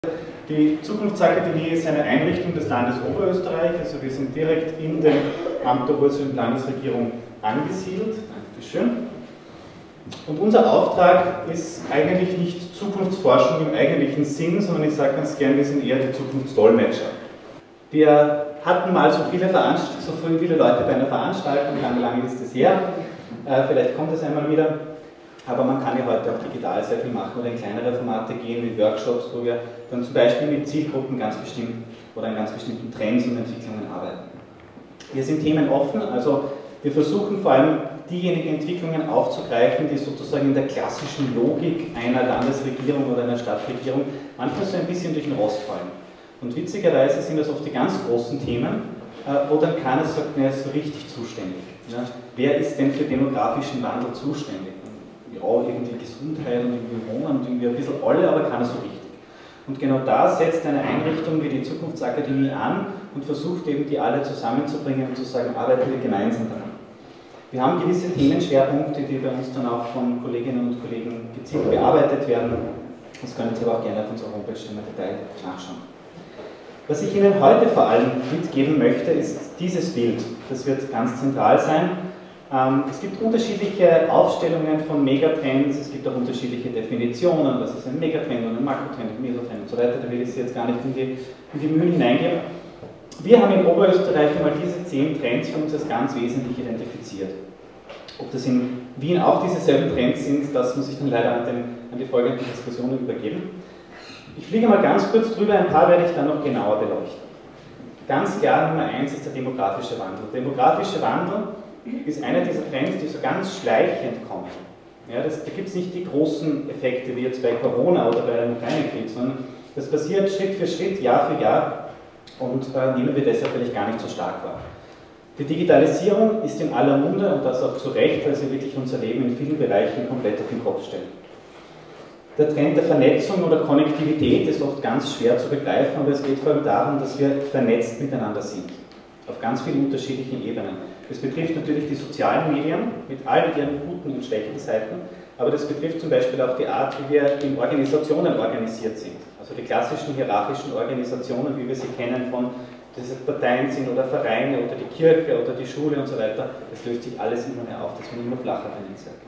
Die Zukunftsakademie ist eine Einrichtung des Landes Oberösterreich, also wir sind direkt in dem Amt der Wurzeln- und Landesregierung angesiedelt. Dankeschön. Und unser Auftrag ist eigentlich nicht Zukunftsforschung im eigentlichen Sinn, sondern ich sage ganz gern, wir sind eher die Zukunftsdolmetscher. Wir hatten mal so viele Leute bei einer Veranstaltung, lange ist es her, vielleicht kommt es einmal wieder. Aber man kann ja heute auch digital sehr viel machen oder in kleinere Formate gehen, wie Workshops, wo wir dann zum Beispiel mit Zielgruppen ganz bestimmt oder an ganz bestimmten Trends und Entwicklungen arbeiten. Wir sind themenoffen, also wir versuchen vor allem diejenigen Entwicklungen aufzugreifen, die sozusagen in der klassischen Logik einer Landesregierung oder einer Stadtregierung manchmal so ein bisschen durch den Rost fallen. Und witzigerweise sind das oft die ganz großen Themen, wo dann keiner sagt, er ist so richtig zuständig. Ja? Wer ist denn für demografischen Wandel zuständig? Ja, irgendwie Gesundheit und irgendwie Wohnen und irgendwie ein bisschen alle, aber keiner so richtig. Und genau da setzt eine Einrichtung wie die Zukunftsakademie an und versucht eben die alle zusammenzubringen und zu sagen, arbeiten wir gemeinsam daran. Wir haben gewisse Themenschwerpunkte, die bei uns dann auch von Kolleginnen und Kollegen gezielt bearbeitet werden. Das können Sie aber auch gerne auf unserer Homepage im Detail nachschauen. Was ich Ihnen heute vor allem mitgeben möchte, ist dieses Bild. Das wird ganz zentral sein. Es gibt unterschiedliche Aufstellungen von Megatrends, es gibt auch unterschiedliche Definitionen, was ist ein Megatrend und ein Makrotrend, ein Mesotrend und so weiter, da will ich Sie jetzt gar nicht in die Mühen hineingeben. Wir haben in Oberösterreich einmal diese 10 Trends für uns als ganz wesentlich identifiziert. Ob das in Wien auch dieselben Trends sind, das muss ich dann leider an die folgenden Diskussionen übergeben. Ich fliege mal ganz kurz drüber, ein paar werde ich dann noch genauer beleuchten. Ganz klar, Nummer 1 ist der demografische Wandel. Der demografische Wandel ist einer dieser Trends, die so ganz schleichend kommen. Ja, da gibt es nicht die großen Effekte wie jetzt bei Corona oder bei einem Ukraine-Krieg, sondern das passiert Schritt für Schritt, Jahr für Jahr und nehmen wir deshalb vielleicht gar nicht so stark wahr. Die Digitalisierung ist in aller Munde und das auch zu Recht, weil sie wirklich unser Leben in vielen Bereichen komplett auf den Kopf stellt. Der Trend der Vernetzung oder Konnektivität ist oft ganz schwer zu begreifen, aber es geht vor allem darum, dass wir vernetzt miteinander sind. Auf ganz vielen unterschiedlichen Ebenen. Das betrifft natürlich die sozialen Medien mit all ihren guten und schlechten Seiten, aber das betrifft zum Beispiel auch die Art, wie wir in Organisationen organisiert sind. Also die klassischen hierarchischen Organisationen, wie wir sie kennen, von dass es Parteien sind oder Vereine oder die Kirche oder die Schule und so weiter, das löst sich alles immer mehr auf, das wird immer flacher bei Netzwerken.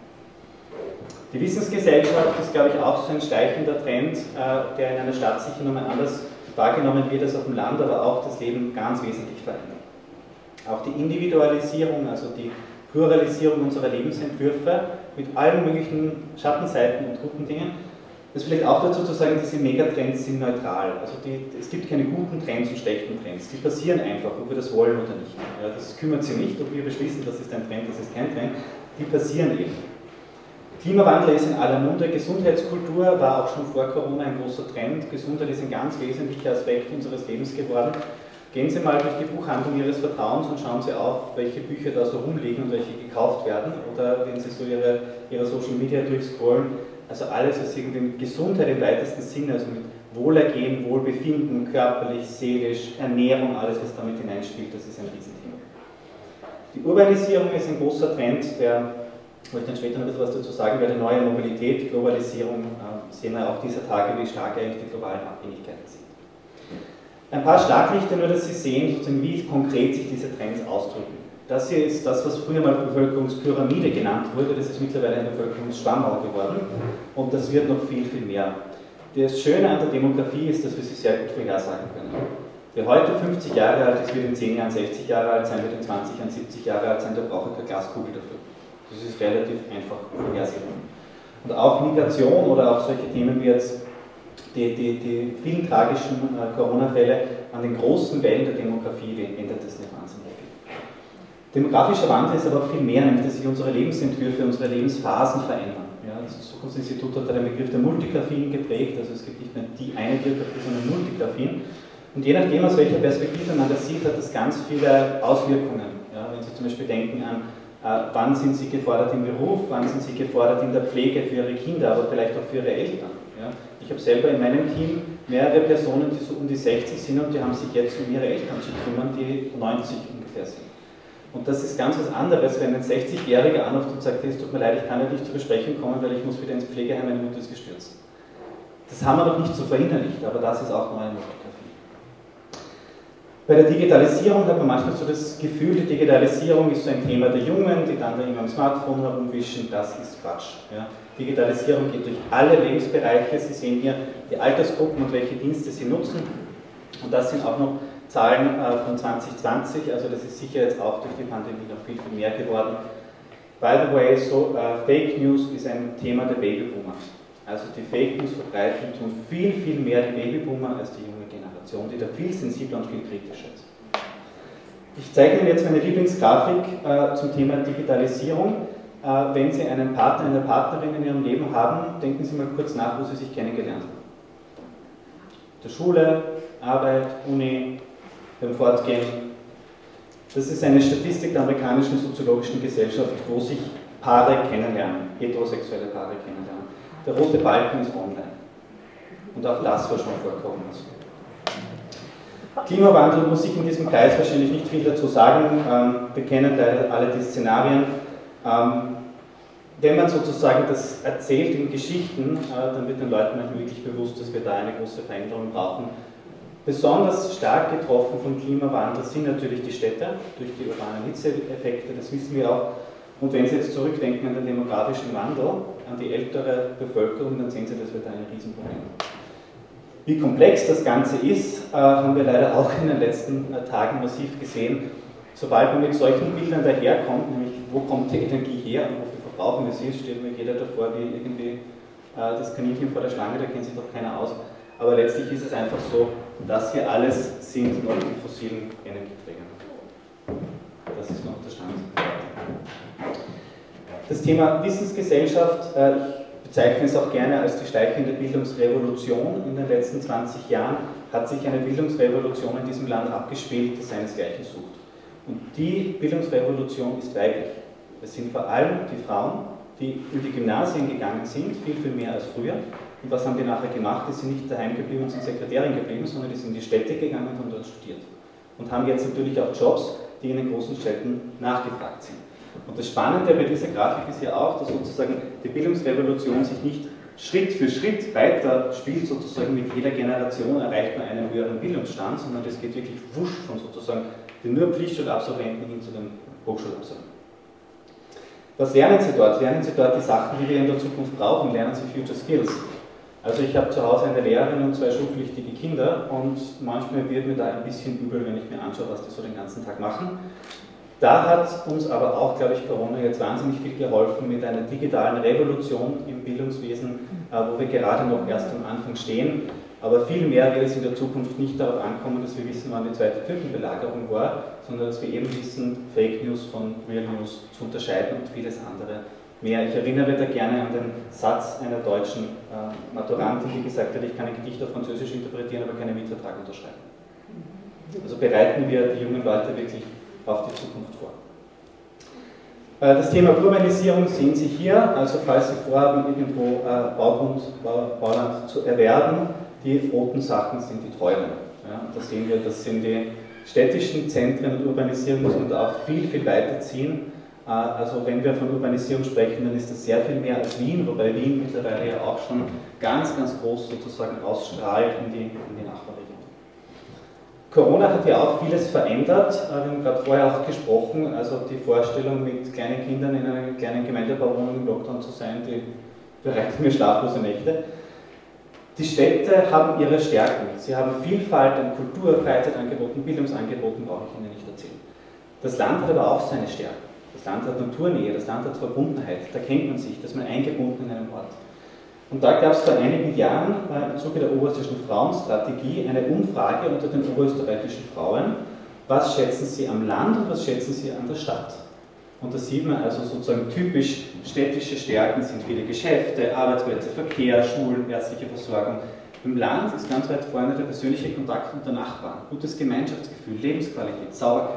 Die Wissensgesellschaft ist, glaube ich, auch so ein schleichender Trend, der in einer Stadt sicher nochmal anders wahrgenommen wird als auf dem Land, aber auch das Leben ganz wesentlich verändert. Auch die Individualisierung, also die Pluralisierung unserer Lebensentwürfe mit allen möglichen Schattenseiten und guten Dingen. Das ist vielleicht auch dazu zu sagen, diese Megatrends sind neutral. Also es gibt keine guten Trends und schlechten Trends. Die passieren einfach, ob wir das wollen oder nicht. Ja, das kümmert Sie nicht, ob wir beschließen, das ist ein Trend, das ist kein Trend. Die passieren eben. Klimawandel ist in aller Munde. Gesundheitskultur war auch schon vor Corona ein großer Trend. Gesundheit ist ein ganz wesentlicher Aspekt unseres Lebens geworden. Gehen Sie mal durch die Buchhandlung Ihres Vertrauens und schauen Sie auf, welche Bücher da so rumliegen und welche gekauft werden. Oder wenn Sie so Ihre Social Media durchscrollen, also alles, was irgendwie Gesundheit im weitesten Sinne, also mit Wohlergehen, Wohlbefinden, körperlich, seelisch, Ernährung, alles, was damit hineinspielt, das ist ein Riesenthema. Die Urbanisierung ist ein großer Trend, wo ich dann später noch ein bisschen was dazu sagen werde, neue Mobilität, Globalisierung, sehen wir auch dieser Tage, wie stark eigentlich die globalen Abhängigkeiten sind. Ein paar Schlaglichter, nur dass Sie sehen, wie konkret sich diese Trends ausdrücken. Das hier ist das, was früher mal Bevölkerungspyramide genannt wurde, das ist mittlerweile ein Bevölkerungsschwammau geworden und das wird noch viel, viel mehr. Das Schöne an der Demografie ist, dass wir sie sehr gut vorhersagen können. Wer heute 50 Jahre alt ist, wird in 10 Jahren 60 Jahre alt sein, wird in 20 Jahren 70 Jahre alt sein, da braucht er keine Glaskugel dafür. Das ist relativ einfach vorhersehbar. Und auch Migration oder auch solche Themen wie jetzt die vielen tragischen Corona-Fälle an den großen Wellen der Demografie ändert das nicht wahnsinnig viel. Demografischer Wandel ist aber auch viel mehr, nämlich dass sich unsere Lebensentwürfe, unsere Lebensphasen verändern. Ja, das Zukunftsinstitut hat den Begriff der Multigraphien geprägt, also es gibt nicht mehr die eine Biografie, sondern Multigraphien. Und je nachdem, aus welcher Perspektive man das sieht, hat das ganz viele Auswirkungen. Ja, wenn Sie zum Beispiel denken an, wann sind Sie gefordert im Beruf, wann sind Sie gefordert in der Pflege für Ihre Kinder, aber vielleicht auch für Ihre Eltern. Ja. Ich habe selber in meinem Team mehrere Personen, die so um die 60 sind und die haben sich jetzt um ihre Eltern zu kümmern, die 90 ungefähr sind. Und das ist ganz was anderes, wenn ein 60-Jähriger anruft und sagt, es tut mir leid, ich kann ja nicht zur Besprechung kommen, weil ich muss wieder ins Pflegeheim, meine Mutter ist gestürzt. Das haben wir noch nicht so verinnerlicht, aber das ist auch neue Demografie. Bei der Digitalisierung hat man manchmal so das Gefühl, die Digitalisierung ist so ein Thema der Jungen, die dann da immer am Smartphone herumwischen. Das ist Quatsch. Ja. Digitalisierung geht durch alle Lebensbereiche. Sie sehen hier die Altersgruppen und welche Dienste sie nutzen. Und das sind auch noch Zahlen von 2020, also das ist sicher jetzt auch durch die Pandemie noch viel, viel mehr geworden. By the way, so Fake News ist ein Thema der Babyboomer. Also die Fake News verbreiten tun viel, viel mehr die Babyboomer als die junge Generation, die da viel sensibler und viel kritischer ist. Ich zeige Ihnen jetzt meine Lieblingsgrafik zum Thema Digitalisierung. Wenn Sie einen Partner, eine Partnerin in Ihrem Leben haben, denken Sie mal kurz nach, wo Sie sich kennengelernt haben. Der Schule, Arbeit, Uni, beim Fortgehen. Das ist eine Statistik der amerikanischen soziologischen Gesellschaft, wo sich Paare kennenlernen, heterosexuelle Paare kennenlernen. Der rote Balken ist online. Und auch das war schon vorkommen. Klimawandel muss ich in diesem Kreis wahrscheinlich nicht viel dazu sagen. Wir kennen leider alle die Szenarien. Wenn man sozusagen das erzählt in Geschichten, dann wird den Leuten manchmal wirklich bewusst, dass wir da eine große Veränderung brauchen. Besonders stark getroffen vom Klimawandel sind natürlich die Städte, durch die urbanen Hitzeeffekte, das wissen wir auch. Und wenn Sie jetzt zurückdenken an den demografischen Wandel, an die ältere Bevölkerung, dann sehen Sie, das wird ein Riesenproblem. Wie komplex das Ganze ist, haben wir leider auch in den letzten Tagen massiv gesehen. Sobald man mit solchen Bildern daherkommt, nämlich wo kommt die Energie her und wofür verbrauchen wir sie, stellt mir jeder davor wie irgendwie das Kaninchen vor der Schlange, da kennt sich doch keiner aus. Aber letztlich ist es einfach so, das hier alles sind noch die fossilen Energieträger. Das ist noch der Stand. Das Thema Wissensgesellschaft, ich bezeichne es auch gerne als die steigende Bildungsrevolution. In den letzten 20 Jahren hat sich eine Bildungsrevolution in diesem Land abgespielt, die seinesgleichen sucht. Und die Bildungsrevolution ist weiblich. Es sind vor allem die Frauen, die in die Gymnasien gegangen sind, viel, viel mehr als früher. Und was haben die nachher gemacht? Die sind nicht daheim geblieben und sind Sekretärin geblieben, sondern die sind in die Städte gegangen und haben dort studiert. Und haben jetzt natürlich auch Jobs, die in den großen Städten nachgefragt sind. Und das Spannende bei dieser Grafik ist ja auch, dass sozusagen die Bildungsrevolution sich nicht Schritt für Schritt weiter spielt, sozusagen mit jeder Generation erreicht man einen höheren Bildungsstand, sondern das geht wirklich wusch von sozusagen den nur Pflichtschulabsolventen hin zu den Hochschulabsolventen. Was lernen Sie dort? Lernen Sie dort die Sachen, die wir in der Zukunft brauchen? Lernen Sie Future Skills? Also ich habe zu Hause eine Lehrerin und 2 schulpflichtige Kinder und manchmal wird mir da ein bisschen übel, wenn ich mir anschaue, was die so den ganzen Tag machen. Da hat uns aber auch, glaube ich, Corona jetzt wahnsinnig viel geholfen mit einer digitalen Revolution im Bildungswesen, wo wir gerade noch erst am Anfang stehen. Aber viel mehr wird es in der Zukunft nicht darauf ankommen, dass wir wissen, wann die zweite Türkenbelagerung war, sondern dass wir eben wissen, Fake News von Real News zu unterscheiden und vieles andere mehr. Ich erinnere da gerne an den Satz einer deutschen Maturantin, die gesagt hat, ich kann ein Gedicht auf Französisch interpretieren, aber keinen Mietvertrag unterschreiben. Also bereiten wir die jungen Leute wirklich auf die Zukunft vor. Das Thema Urbanisierung sehen Sie hier, also falls Sie vorhaben, irgendwo Bauland zu erwerben, die roten Sachen sind die teuren. Ja, da sehen wir, das sind die städtischen Zentren und Urbanisierung muss man da auch viel, viel weiter ziehen. Also wenn wir von Urbanisierung sprechen, dann ist das sehr viel mehr als Wien, wobei Wien mittlerweile ja auch schon ganz, ganz groß sozusagen ausstrahlt in die Nachbarregion. Corona hat ja auch vieles verändert. Wir haben gerade vorher auch gesprochen, also die Vorstellung, mit kleinen Kindern in einer kleinen Gemeindebauwohnung im Lockdown zu sein, die bereitet mir schlaflose Nächte. Die Städte haben ihre Stärken. Sie haben Vielfalt an Kultur, Freizeitangeboten, Bildungsangeboten, brauche ich Ihnen nicht erzählen. Das Land hat aber auch seine Stärken. Das Land hat Naturnähe, das Land hat Verbundenheit, da kennt man sich, da ist man eingebunden in einem Ort. Und da gab es vor einigen Jahren im Zuge der Oberösterreichischen Frauenstrategie eine Umfrage unter den oberösterreichischen Frauen, was schätzen sie am Land und was schätzen sie an der Stadt. Und da sieht man also sozusagen typisch städtische Stärken sind viele Geschäfte, Arbeitsplätze, Verkehr, Schulen, ärztliche Versorgung. Im Land ist ganz weit vorne der persönliche Kontakt mit der Nachbarn, gutes Gemeinschaftsgefühl, Lebensqualität, Sauberkeit.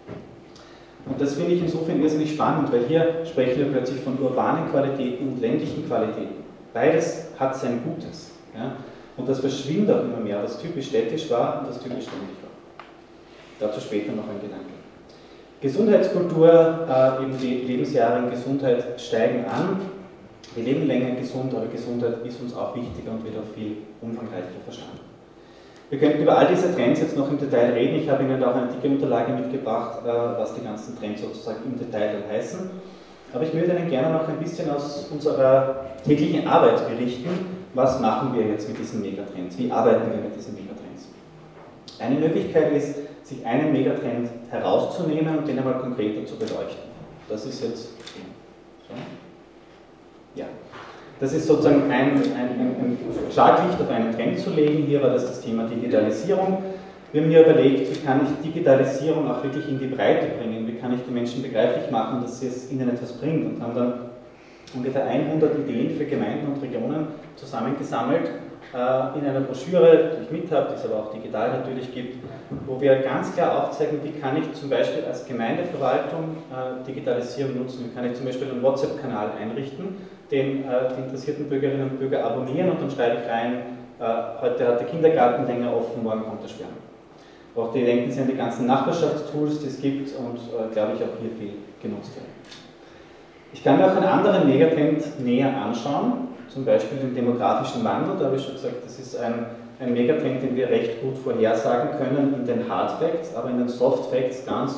Und das finde ich insofern irrsinnig spannend, weil hier sprechen wir plötzlich von urbanen Qualitäten und ländlichen Qualitäten. Beides hat sein Gutes. Ja? Und das verschwindet auch immer mehr, was typisch städtisch war und was typisch ländlich war. Dazu später noch ein Gedanke. Gesundheitskultur, eben die Lebensjahre in Gesundheit steigen an. Wir leben länger gesund, aber Gesundheit ist uns auch wichtiger und wird auch viel umfangreicher verstanden. Wir könnten über all diese Trends jetzt noch im Detail reden. Ich habe Ihnen auch eine dicke Unterlage mitgebracht, was die ganzen Trends sozusagen im Detail dann heißen. Aber ich würde Ihnen gerne noch ein bisschen aus unserer täglichen Arbeit berichten. Was machen wir jetzt mit diesen Megatrends? Wie arbeiten wir mit diesen Megatrends? Eine Möglichkeit ist, sich einen Megatrend herauszunehmen und den einmal konkreter zu beleuchten. Das ist jetzt so. Ja. Das ist sozusagen ein Schlaglicht auf einen Trend zu legen. Hier war das Thema Digitalisierung. Wir haben hier überlegt, wie kann ich Digitalisierung auch wirklich in die Breite bringen, wie kann ich den Menschen begreiflich machen, dass es ihnen etwas bringt, und haben dann ungefähr 100 Ideen für Gemeinden und Regionen zusammengesammelt in einer Broschüre, die ich mit habe, die es aber auch digital natürlich gibt, wo wir ganz klar aufzeigen, wie kann ich zum Beispiel als Gemeindeverwaltung Digitalisierung nutzen, wie kann ich zum Beispiel einen WhatsApp-Kanal einrichten, den die interessierten Bürgerinnen und Bürger abonnieren, und dann schreibe ich rein, heute hat der Kindergarten länger offen, morgen kommt der Schwärmer. Auch die denken Sie an die ganzen Nachbarschaftstools, die es gibt, und glaube ich auch hier viel genutzt werden. Ich kann mir auch einen anderen Megatrend näher anschauen, zum Beispiel den demografischen Wandel. Da habe ich schon gesagt, das ist ein Megatrend, den wir recht gut vorhersagen können in den Hard Facts, aber in den Soft Facts ganz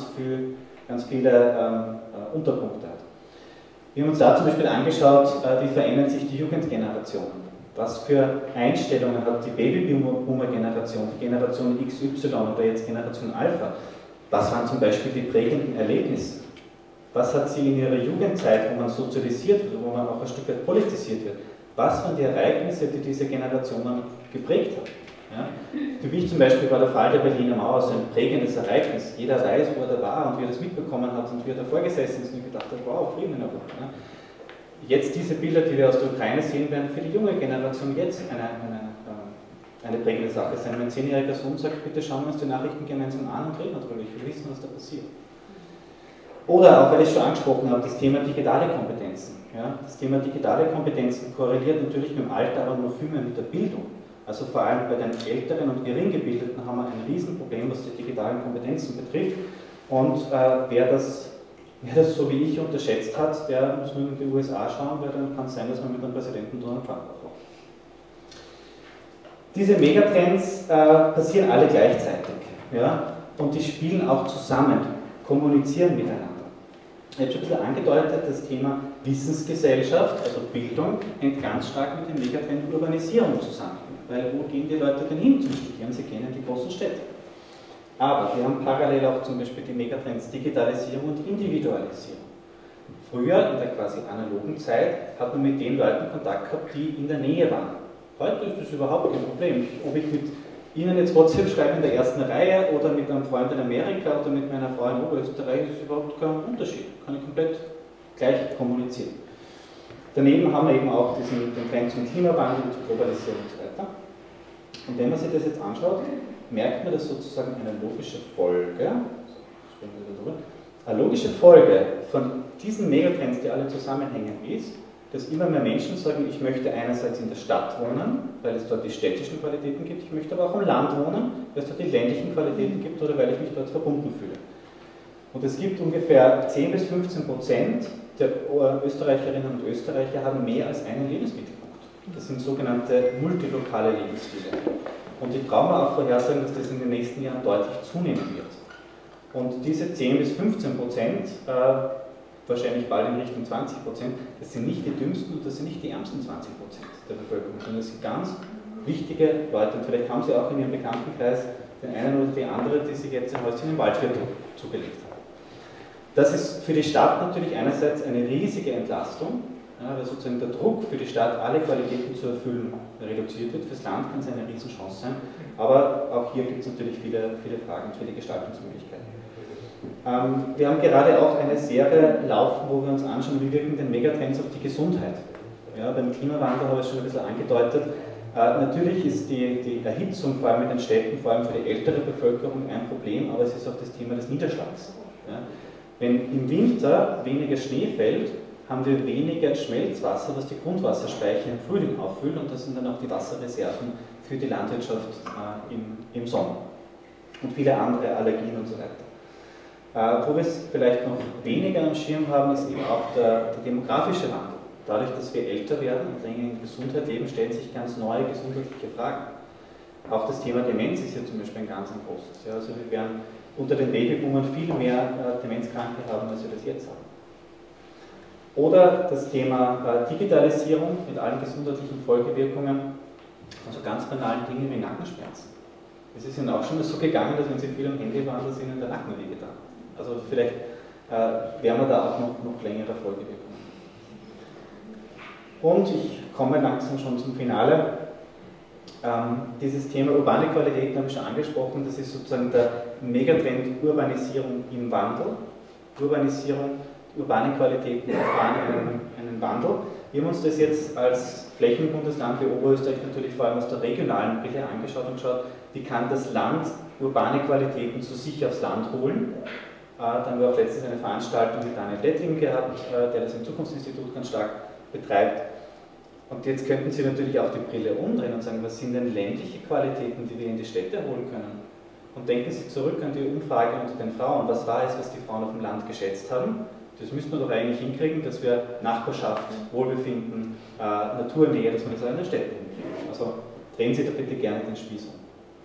viele Unterpunkte hat. Wir haben uns da zum Beispiel angeschaut, wie verändern sich die Jugendgenerationen. Was für Einstellungen hat die Babyboomer-Generation, die Generation XY oder jetzt Generation Alpha? Was waren zum Beispiel die prägenden Erlebnisse? Was hat sie in ihrer Jugendzeit, wo man sozialisiert wird, wo man auch ein Stück weit politisiert wird? Was waren die Ereignisse, die diese Generationen geprägt haben? Ja? Für mich zum Beispiel war der Fall der Berliner Mauer so ein prägendes Ereignis. Jeder weiß, wo er da war und wie er das mitbekommen hat und wie er davor gesessen ist und gedacht hat, wow, Frieden in Europa. Ja? Jetzt diese Bilder, die wir aus der Ukraine sehen, werden für die junge Generation jetzt eine prägende Sache sein. Mein 10-jähriger Sohn sagt, bitte schauen wir uns die Nachrichten gemeinsam an und reden darüber, ich will wissen, was da passiert. Oder auch, weil ich schon angesprochen habe, das Thema digitale Kompetenzen. Ja? Das Thema digitale Kompetenzen korreliert natürlich mit dem Alter, aber noch viel mehr mit der Bildung. Also vor allem bei den Älteren und Geringgebildeten haben wir ein Riesenproblem, was die digitalen Kompetenzen betrifft. Und wer das so wie ich unterschätzt hat, der muss nur in die USA schauen, weil dann kann es sein, dass man mit dem Präsidenten Donald Trump aufwacht. Diese Megatrends passieren alle gleichzeitig. Ja? Und die spielen auch zusammen, kommunizieren miteinander. Ich habe schon ein bisschen angedeutet, das Thema Wissensgesellschaft, also Bildung, hängt ganz stark mit dem Megatrend Urbanisierung zusammen. Weil wo gehen die Leute denn hin zum Studieren? Sie gehen in die großen Städte. Aber wir haben parallel auch zum Beispiel die Megatrends Digitalisierung und Individualisierung. Früher, in der quasi analogen Zeit, hat man mit den Leuten Kontakt gehabt, die in der Nähe waren. Heute ist das überhaupt kein Problem. Ob ich mit Ihnen jetzt WhatsApp schreibe in der ersten Reihe oder mit einem Freund in Amerika oder mit meiner Frau in Oberösterreich, ist überhaupt kein Unterschied. Kann ich komplett gleich kommunizieren. Daneben haben wir eben auch den Trend zum Klimawandel, zur Globalisierung und so weiter. Und wenn man sich das jetzt anschaut, merkt man, dass sozusagen eine logische Folge von diesen Megatrends, die alle zusammenhängen, ist, dass immer mehr Menschen sagen, ich möchte einerseits in der Stadt wohnen, weil es dort die städtischen Qualitäten gibt, ich möchte aber auch im Land wohnen, weil es dort die ländlichen Qualitäten gibt oder weil ich mich dort verbunden fühle. Und es gibt ungefähr 10 bis 15% der Österreicherinnen und Österreicher haben mehr als einen Lebensmittelpunkt. Das sind sogenannte multilokale Lebensstile. Und ich traue mir auch vorhersagen, dass das in den nächsten Jahren deutlich zunehmen wird. Und diese 10 bis 15%, wahrscheinlich bald in Richtung 20%, das sind nicht die dümmsten und das sind nicht die ärmsten 20% der Bevölkerung, sondern das sind ganz wichtige Leute. Und vielleicht haben Sie auch in Ihrem Bekanntenkreis den einen oder die andere, die sich jetzt ein Häuschen im Waldviertel zugelegt haben. Das ist für die Stadt natürlich einerseits eine riesige Entlastung, ja, weil sozusagen der Druck für die Stadt, alle Qualitäten zu erfüllen, reduziert wird. Fürs Land kann es eine Riesenchance sein, aber auch hier gibt es natürlich viele Fragen und viele Gestaltungsmöglichkeiten. Wir haben gerade auch eine Serie laufen, wo wir uns anschauen, wie wirken denn Megatrends auf die Gesundheit. Ja, beim Klimawandel habe ich es schon ein bisschen angedeutet. Natürlich ist die Erhitzung, vor allem in den Städten, vor allem für die ältere Bevölkerung ein Problem, aber es ist auch das Thema des Niederschlags. Ja. Wenn im Winter weniger Schnee fällt, haben wir weniger Schmelzwasser, was die Grundwasserspeicher im Frühling auffüllt, und das sind dann auch die Wasserreserven für die Landwirtschaft im Sommer. Und viele andere Allergien und so weiter. Wo wir es vielleicht noch weniger am Schirm haben, ist eben auch der demografische Wandel. Dadurch, dass wir älter werden und länger in Gesundheit leben, stellen sich ganz neue gesundheitliche Fragen. Auch das Thema Demenz ist ja zum Beispiel ein ganz großes. Ja, also wir werden unter den Babyboomern viel mehr Demenzkranke haben, als wir das jetzt haben. Oder das Thema Digitalisierung mit allen gesundheitlichen Folgewirkungen von so ganz banalen Dingen wie Nackenschmerzen. Es ist Ihnen auch schon so gegangen, dass wenn Sie viel am Handy waren, dass Ihnen der Nacken wehgetan hat. Also vielleicht werden wir da auch noch längere Folgewirkungen. Und ich komme langsam schon zum Finale. Dieses Thema urbane Qualitäten habe ich schon angesprochen, das ist sozusagen der Megatrend Urbanisierung im Wandel. Urbanisierung, urbane Qualitäten erfahren einen Wandel. Wir haben uns das jetzt als Flächenbundesland wie Oberösterreich natürlich vor allem aus der regionalen Brille angeschaut und geschaut, wie kann das Land urbane Qualitäten zu sich aufs Land holen. Da haben wir auch letztens eine Veranstaltung mit Daniel Dettling gehabt, der das im Zukunftsinstitut ganz stark betreibt. Und jetzt könnten Sie natürlich auch die Brille umdrehen und sagen, was sind denn ländliche Qualitäten, die wir in die Städte holen können? Und denken Sie zurück an die Umfrage unter den Frauen. Was war es, was die Frauen auf dem Land geschätzt haben? Das müssten wir doch eigentlich hinkriegen, dass wir Nachbarschaft, Wohlbefinden, Naturnähe, dass wir das auch in den Städten hinkriegen. Also drehen Sie da bitte gerne den Spieß um.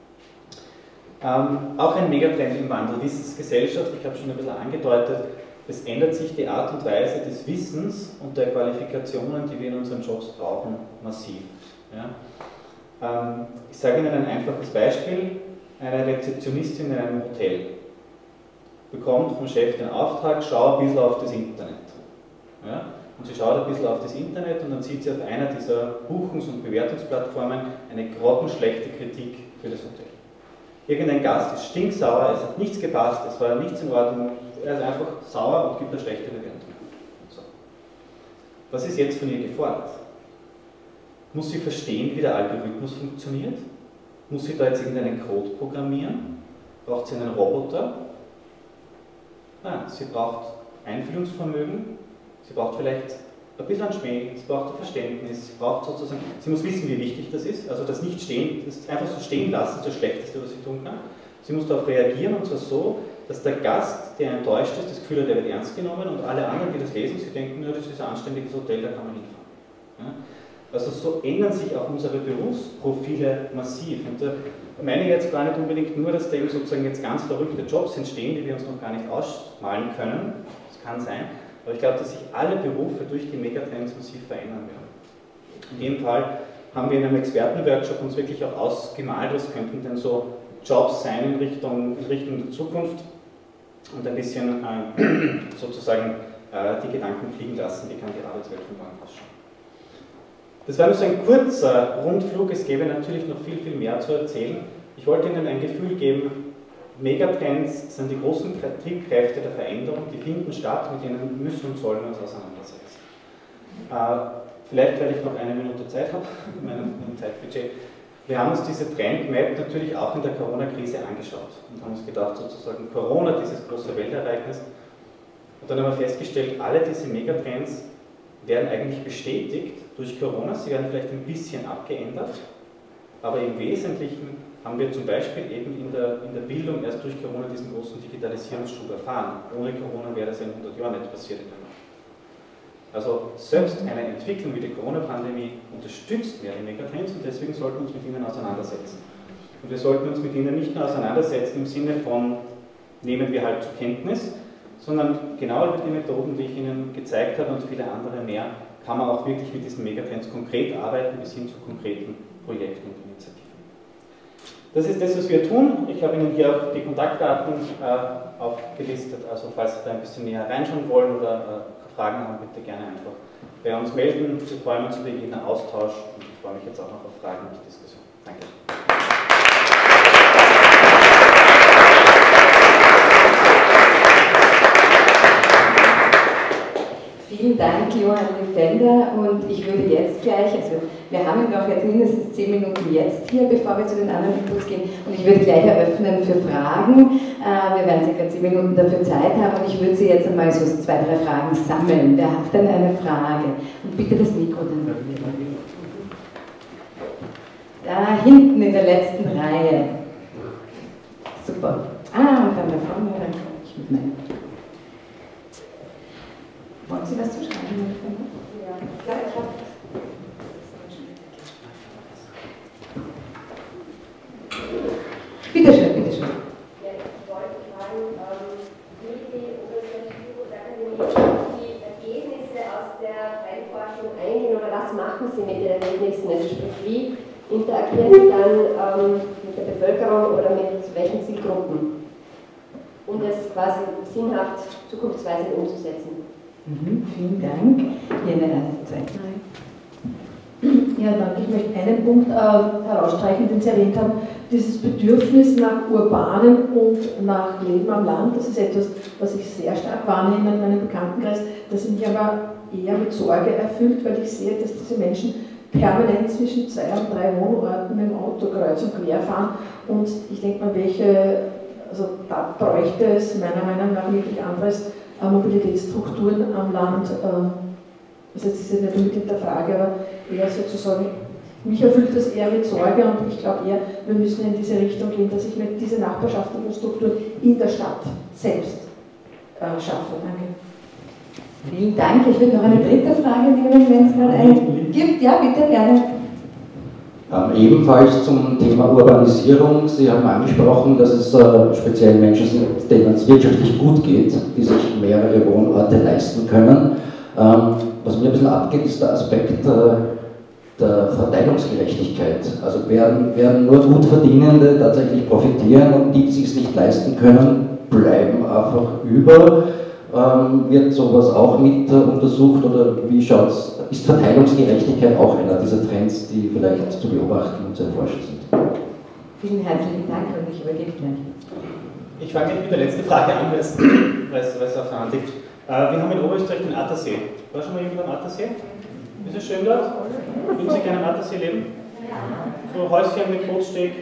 Auch ein Megatrend im Wandel, Wissensgesellschaft, ich habe schon ein bisschen angedeutet, es ändert sich die Art und Weise des Wissens und der Qualifikationen, die wir in unseren Jobs brauchen, massiv. Ja? Ich sage Ihnen ein einfaches Beispiel, eine Rezeptionistin in einem Hotel bekommt vom Chef den Auftrag, schau ein bisschen auf das Internet. Ja? Und sie schaut ein bisschen auf das Internet und dann sieht sie auf einer dieser Buchungs- und Bewertungsplattformen eine grottenschlechte Kritik für das Hotel. Irgendein Gast ist stinksauer, es hat nichts gepasst, es war nichts in Ordnung, er ist einfach sauer und gibt eine schlechte Bewertung. So. Was ist jetzt von ihr gefordert? Muss sie verstehen, wie der Algorithmus funktioniert? Muss sie da jetzt irgendeinen Code programmieren? Braucht sie einen Roboter? Nein, sie braucht Einfühlungsvermögen, sie braucht vielleicht ein bisschen an Schmäh, sie braucht ein Verständnis, sie braucht sozusagen, sie muss wissen, wie wichtig das ist, also das nicht stehen, das einfach so stehen lassen, ist das Schlechteste, was sie tun kann. Sie muss darauf reagieren und zwar so, dass der Gast, der enttäuscht ist, das Gefühl hat, der wird ernst genommen und alle anderen, die das lesen, sie denken, ja, das ist ein anständiges Hotel, da kann man hinfahren. Ja? Also so ändern sich auch unsere Berufsprofile massiv. Und da meine ich jetzt gar nicht unbedingt nur, dass da eben sozusagen jetzt ganz verrückte Jobs entstehen, die wir uns noch gar nicht ausmalen können, das kann sein, aber ich glaube, dass sich alle Berufe durch die Megatrends massiv verändern werden. In dem Fall haben wir in einem Expertenworkshop uns wirklich auch ausgemalt, was könnten denn so Jobs sein in Richtung der Zukunft und ein bisschen sozusagen die Gedanken fliegen lassen, wie kann die Arbeitswelt von morgen ausschauen. Das war nur so ein kurzer Rundflug, es gäbe natürlich noch viel, viel mehr zu erzählen. Ich wollte Ihnen ein Gefühl geben, Megatrends sind die großen Triebkräfte der Veränderung, die finden statt, mit denen müssen und sollen wir uns auseinandersetzen. Vielleicht, weil ich noch eine Minute Zeit habe, in meinem Zeitbudget. Wir haben uns diese Trendmap natürlich auch in der Corona-Krise angeschaut und haben uns gedacht, sozusagen Corona, dieses große Weltereignis, und dann haben wir festgestellt, alle diese Megatrends werden eigentlich bestätigt durch Corona, sie werden vielleicht ein bisschen abgeändert, aber im Wesentlichen haben wir zum Beispiel eben in der Bildung erst durch Corona diesen großen Digitalisierungsschub erfahren. Ohne Corona wäre das in 100 Jahren nicht passiert in der Welt. Also selbst eine Entwicklung wie die Corona-Pandemie unterstützt mehr die Megatrends und deswegen sollten wir uns mit ihnen auseinandersetzen. Und wir sollten uns mit ihnen nicht nur auseinandersetzen im Sinne von, nehmen wir halt zur Kenntnis, sondern genau über die Methoden, die ich Ihnen gezeigt habe und viele andere mehr, kann man auch wirklich mit diesen Megatrends konkret arbeiten, bis hin zu konkreten Projekten und Initiativen. Das ist das, was wir tun. Ich habe Ihnen hier auch die Kontaktdaten aufgelistet, also falls Sie da ein bisschen näher reinschauen wollen oder Fragen haben, bitte gerne einfach bei uns melden. Wir freuen uns über jeden Austausch und ich freue mich jetzt auch noch auf Fragen und Diskussion. Danke. Vielen Dank, Johann Defender, und ich würde jetzt gleich, also wir haben noch jetzt mindestens 10 Minuten jetzt hier, bevor wir zu den anderen Inputs gehen, und ich würde gleich eröffnen für Fragen. Wir werden ca. 10 Minuten dafür Zeit haben und ich würde Sie jetzt einmal so 2, 3 Fragen sammeln. Wer hat denn eine Frage? Und bitte das Mikro dann. Da hinten in der letzten Reihe. Super. Und dann da vorne, dann komme ich mit meinem. Wollen Sie was zu schreiben? Ja, ich habe. Bitte schön, bitte schön. Ja, ich wollte fragen, wie die Oberösterreichische die Ergebnisse aus der Feldforschung eingehen oder was machen Sie mit den Ergebnissen? Also sprich, wie interagieren Sie dann mit der Bevölkerung oder mit welchen Zielgruppen, um das quasi sinnhaft zukunftsweisend umzusetzen? Vielen Dank. Jene erste Zeit. Ja, danke. Ich möchte einen Punkt herausstreichen, den Sie erwähnt haben. Dieses Bedürfnis nach urbanem und nach Leben am Land, das ist etwas, was ich sehr stark wahrnehme in meinem Bekanntenkreis, das mich aber eher mit Sorge erfüllt, weil ich sehe, dass diese Menschen permanent zwischen 2 und 3 Wohnorten mit dem Auto kreuz und quer fahren. Und ich denke mal, also da bräuchte es meiner Meinung nach wirklich anderes Mobilitätsstrukturen am Land. Also jetzt ist ja nicht unbedingt der Frage, aber eher sozusagen, mich erfüllt das eher mit Sorge und ich glaube eher, wir müssen in diese Richtung gehen, dass ich mir diese nachbarschaftlichen Strukturen in der Stadt selbst schaffe. Danke. Vielen Dank. Ich würde noch eine dritte Frage nehmen, wenn es gerade eine gibt. Ja, bitte, gerne. Ebenfalls zum Thema Urbanisierung. Sie haben angesprochen, dass es speziell Menschen sind, denen es wirtschaftlich gut geht, die sich mehrere Wohnorte leisten können. Was mir ein bisschen abgeht, ist der Aspekt der Verteilungsgerechtigkeit. Also werden nur Gutverdienende tatsächlich profitieren und die, die es nicht leisten können, bleiben einfach über. Wird sowas auch mit untersucht oder wie schaut es? Ist Verteilungsgerechtigkeit auch einer dieser Trends, die vielleicht zu beobachten und zu erforschen sind? Vielen herzlichen Dank und ich übergebe gleich. Ich fange gleich mit der letzten Frage an, weil es auf der Hand liegt. Wir haben in Oberösterreich den Attersee. War schon mal jemand am Attersee? Ist es schön dort? Würden Sie gerne am Attersee leben? So Häuschen mit Bootssteg?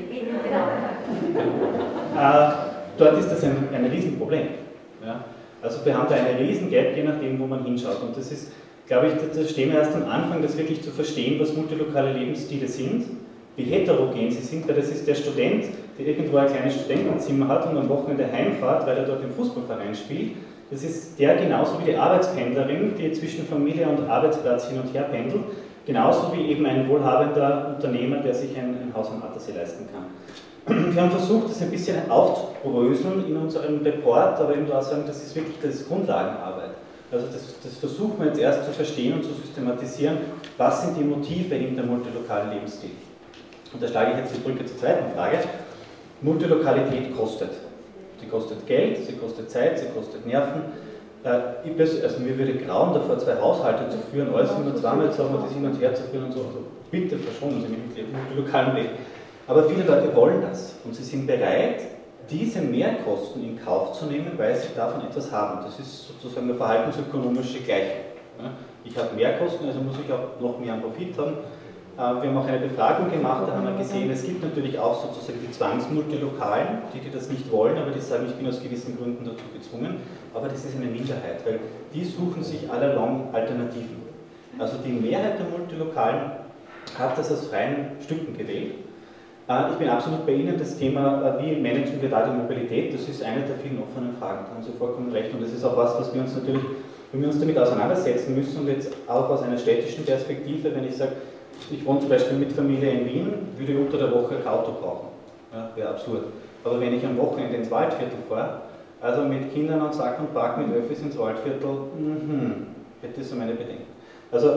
Dort ist das ein Riesenproblem. Ja? Also wir haben da eine riesen Gap, je nachdem, wo man hinschaut. Und das ist, glaube ich, da stehen wir erst am Anfang, das wirklich zu verstehen, was multilokale Lebensstile sind, wie heterogen sie sind, weil das ist der Student, der irgendwo ein kleines Studentenzimmer hat und am Wochenende heimfährt, weil er dort im Fußballverein spielt. Das ist der genauso wie die Arbeitspendlerin, die zwischen Familie und Arbeitsplatz hin und her pendelt, genauso wie eben ein wohlhabender Unternehmer, der sich ein Haus am Attersee leisten kann. Wir haben versucht, das ein bisschen aufzubröseln in unserem Report, aber eben da sagen, das ist wirklich Grundlagenarbeit. Also das versuchen wir jetzt erst zu verstehen und zu systematisieren, was sind die Motive hinter multilokalen Lebensstil. Und da schlage ich jetzt die Brücke zur zweiten Frage. Multilokalität kostet. Sie kostet Geld, sie kostet Zeit, sie kostet Nerven. Also mir würde grauen davor, 2 Haushalte zu führen, alles immer zweimal zu haben und das hin und her zu führen und so. Also bitte verschonen Sie mich mit multilokalen Leben. Aber viele Leute wollen das und sie sind bereit, diese Mehrkosten in Kauf zu nehmen, weil sie davon etwas haben. Das ist sozusagen eine verhaltensökonomische Gleichung. Ich habe Mehrkosten, also muss ich auch noch mehr an Profit haben. Wir haben auch eine Befragung gemacht, da haben wir gesehen, es gibt natürlich auch sozusagen die Zwangsmultilokalen, die das nicht wollen, aber die sagen, ich bin aus gewissen Gründen dazu gezwungen. Aber das ist eine Minderheit, weil die suchen sich all along Alternativen. Also die Mehrheit der Multilokalen hat das aus freien Stücken gewählt. Ich bin absolut bei Ihnen, das Thema, wie managen wir da die Mobilität, das ist eine der vielen offenen Fragen, da haben Sie vollkommen recht. Und das ist auch was wir uns natürlich, wenn wir uns damit auseinandersetzen müssen und jetzt auch aus einer städtischen Perspektive, wenn ich sage, ich wohne zum Beispiel mit Familie in Wien, würde ich unter der Woche kein Auto brauchen. Ja, wäre absurd. Aber wenn ich am Wochenende ins Waldviertel fahre, also mit Kindern und Sack und Pack mit Öffis ins Waldviertel, hätte ich so meine Bedenken. Also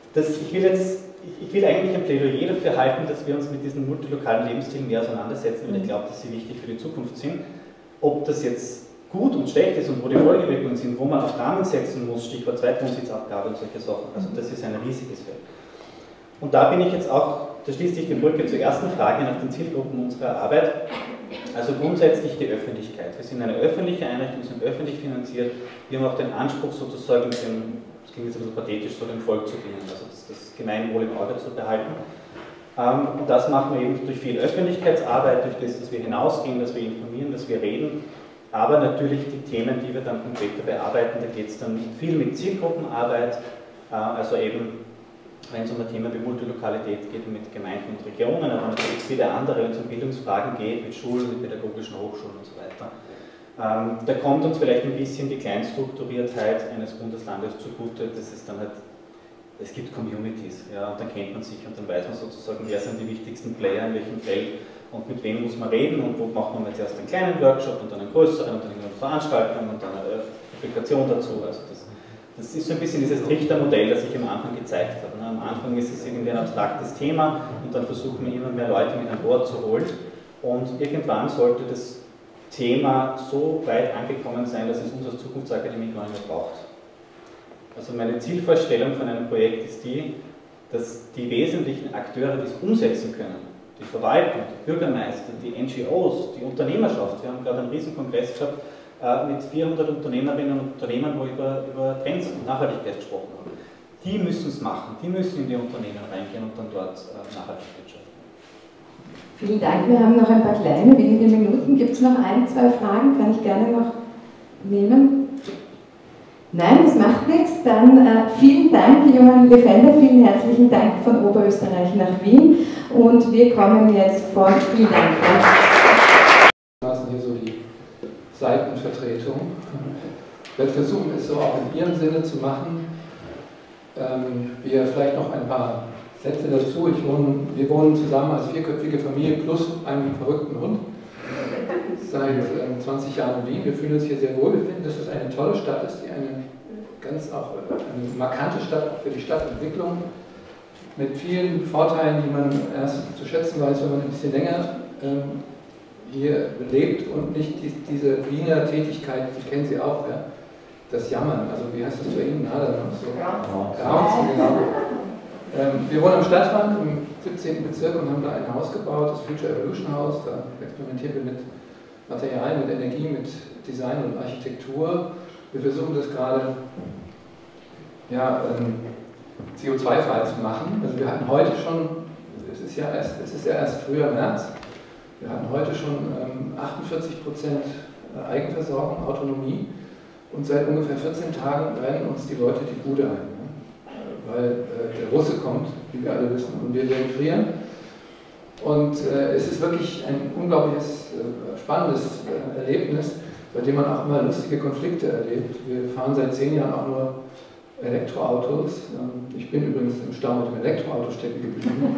ich will eigentlich ein Plädoyer dafür halten, dass wir uns mit diesen multilokalen Lebensstilen mehr auseinandersetzen, weil ich glaube, dass sie wichtig für die Zukunft sind. Ob das jetzt gut und schlecht ist und wo die Folgewirkungen sind, wo man auf Rahmen setzen muss, Stichwort Zweitwohnsitzabgabe und solche Sachen, also das ist ein riesiges Feld. Und da bin ich jetzt auch, da schließt sich die Brücke zur ersten Frage nach den Zielgruppen unserer Arbeit. Also grundsätzlich die Öffentlichkeit. Wir sind eine öffentliche Einrichtung, wir sind öffentlich finanziert. Wir haben auch den Anspruch sozusagen, das klingt jetzt ein bisschen pathetisch, so dem Volk zu dienen, also das Gemeinwohl im Auge zu behalten. Und das machen wir eben durch viel Öffentlichkeitsarbeit, durch das, dass wir hinausgehen, dass wir informieren, dass wir reden. Aber natürlich die Themen, die wir dann konkreter bearbeiten, da geht es dann viel mit Zielgruppenarbeit, also eben wenn es um ein Thema wie Multilokalität geht, mit Gemeinden und Regionen, aber natürlich viele andere, wenn es um Bildungsfragen geht, mit Schulen, mit pädagogischen Hochschulen und so weiter. Da kommt uns vielleicht ein bisschen die Kleinstrukturiertheit eines Bundeslandes zugute, dass es dann halt es gibt Communities, ja, und dann kennt man sich und dann weiß man sozusagen, wer sind die wichtigsten Player in welchem Feld und mit wem muss man reden und wo macht man jetzt erst einen kleinen Workshop und dann einen größeren und dann eine Veranstaltung und dann eine Publikation dazu. Also das ist so ein bisschen dieses Trichtermodell, das ich am Anfang gezeigt habe. Am Anfang ist es irgendwie ein abstraktes Thema und dann versuchen wir immer mehr Leute mit an Bord zu holen und irgendwann sollte das Thema so weit angekommen sein, dass es uns als Zukunftsakademie gar nicht mehr braucht. Also meine Zielvorstellung von einem Projekt ist die, dass die wesentlichen Akteure, die es umsetzen können, die Verwaltung, die Bürgermeister, die NGOs, die Unternehmerschaft, wir haben gerade einen Riesenkongress gehabt mit 400 Unternehmerinnen und Unternehmern, wo über Trends und Nachhaltigkeit gesprochen haben. Die müssen es machen, die müssen in die Unternehmen reingehen und dann dort nachhaltig wirtschaften. Vielen Dank, wir haben noch ein paar kleine, wenige Minuten. Gibt es noch ein, zwei Fragen? Kann ich gerne noch nehmen? Nein, das macht nichts. Dann vielen Dank, Johann Lefender, vielen herzlichen Dank von Oberösterreich nach Wien. Und wir kommen jetzt von, vielen Dank. Hier so die Seitenvertretung. Ich werde versuchen, es so auch in Ihrem Sinne zu machen. Wir vielleicht noch ein paar Sätze dazu. Wir wohnen zusammen als vierköpfige Familie plus einem verrückten Hund seit 20 Jahren in Wien. Wir fühlen uns hier sehr wohl. Wir finden, dass es eine tolle Stadt ist, die eine markante Stadt auch für die Stadtentwicklung mit vielen Vorteilen, die man erst zu schätzen weiß, wenn man ein bisschen länger hier lebt und nicht diese Wiener Tätigkeit, die kennen Sie auch, ja? Das Jammern. Also wie heißt das bei Ihnen? Grauzen, genau. Wir wohnen am Stadtrand im 17. Bezirk und haben da ein Haus gebaut, das Future Evolution Haus. Da experimentieren wir mit Materialien, mit Energie, mit Design und Architektur. Wir versuchen das gerade CO2-frei zu machen. Also wir hatten heute schon, es ist ja erst früher März, wir hatten heute schon 48% Eigenversorgung, Autonomie und seit ungefähr 14 Tagen rennen uns die Leute die Bude ein. Weil der Russe kommt, wie wir alle wissen, und wir werden frieren. Und es ist wirklich ein unglaubliches, spannendes Erlebnis, bei dem man auch immer lustige Konflikte erlebt. Wir fahren seit 10 Jahren auch nur Elektroautos. Ich bin übrigens im Stau mit dem Elektroauto stecken geblieben.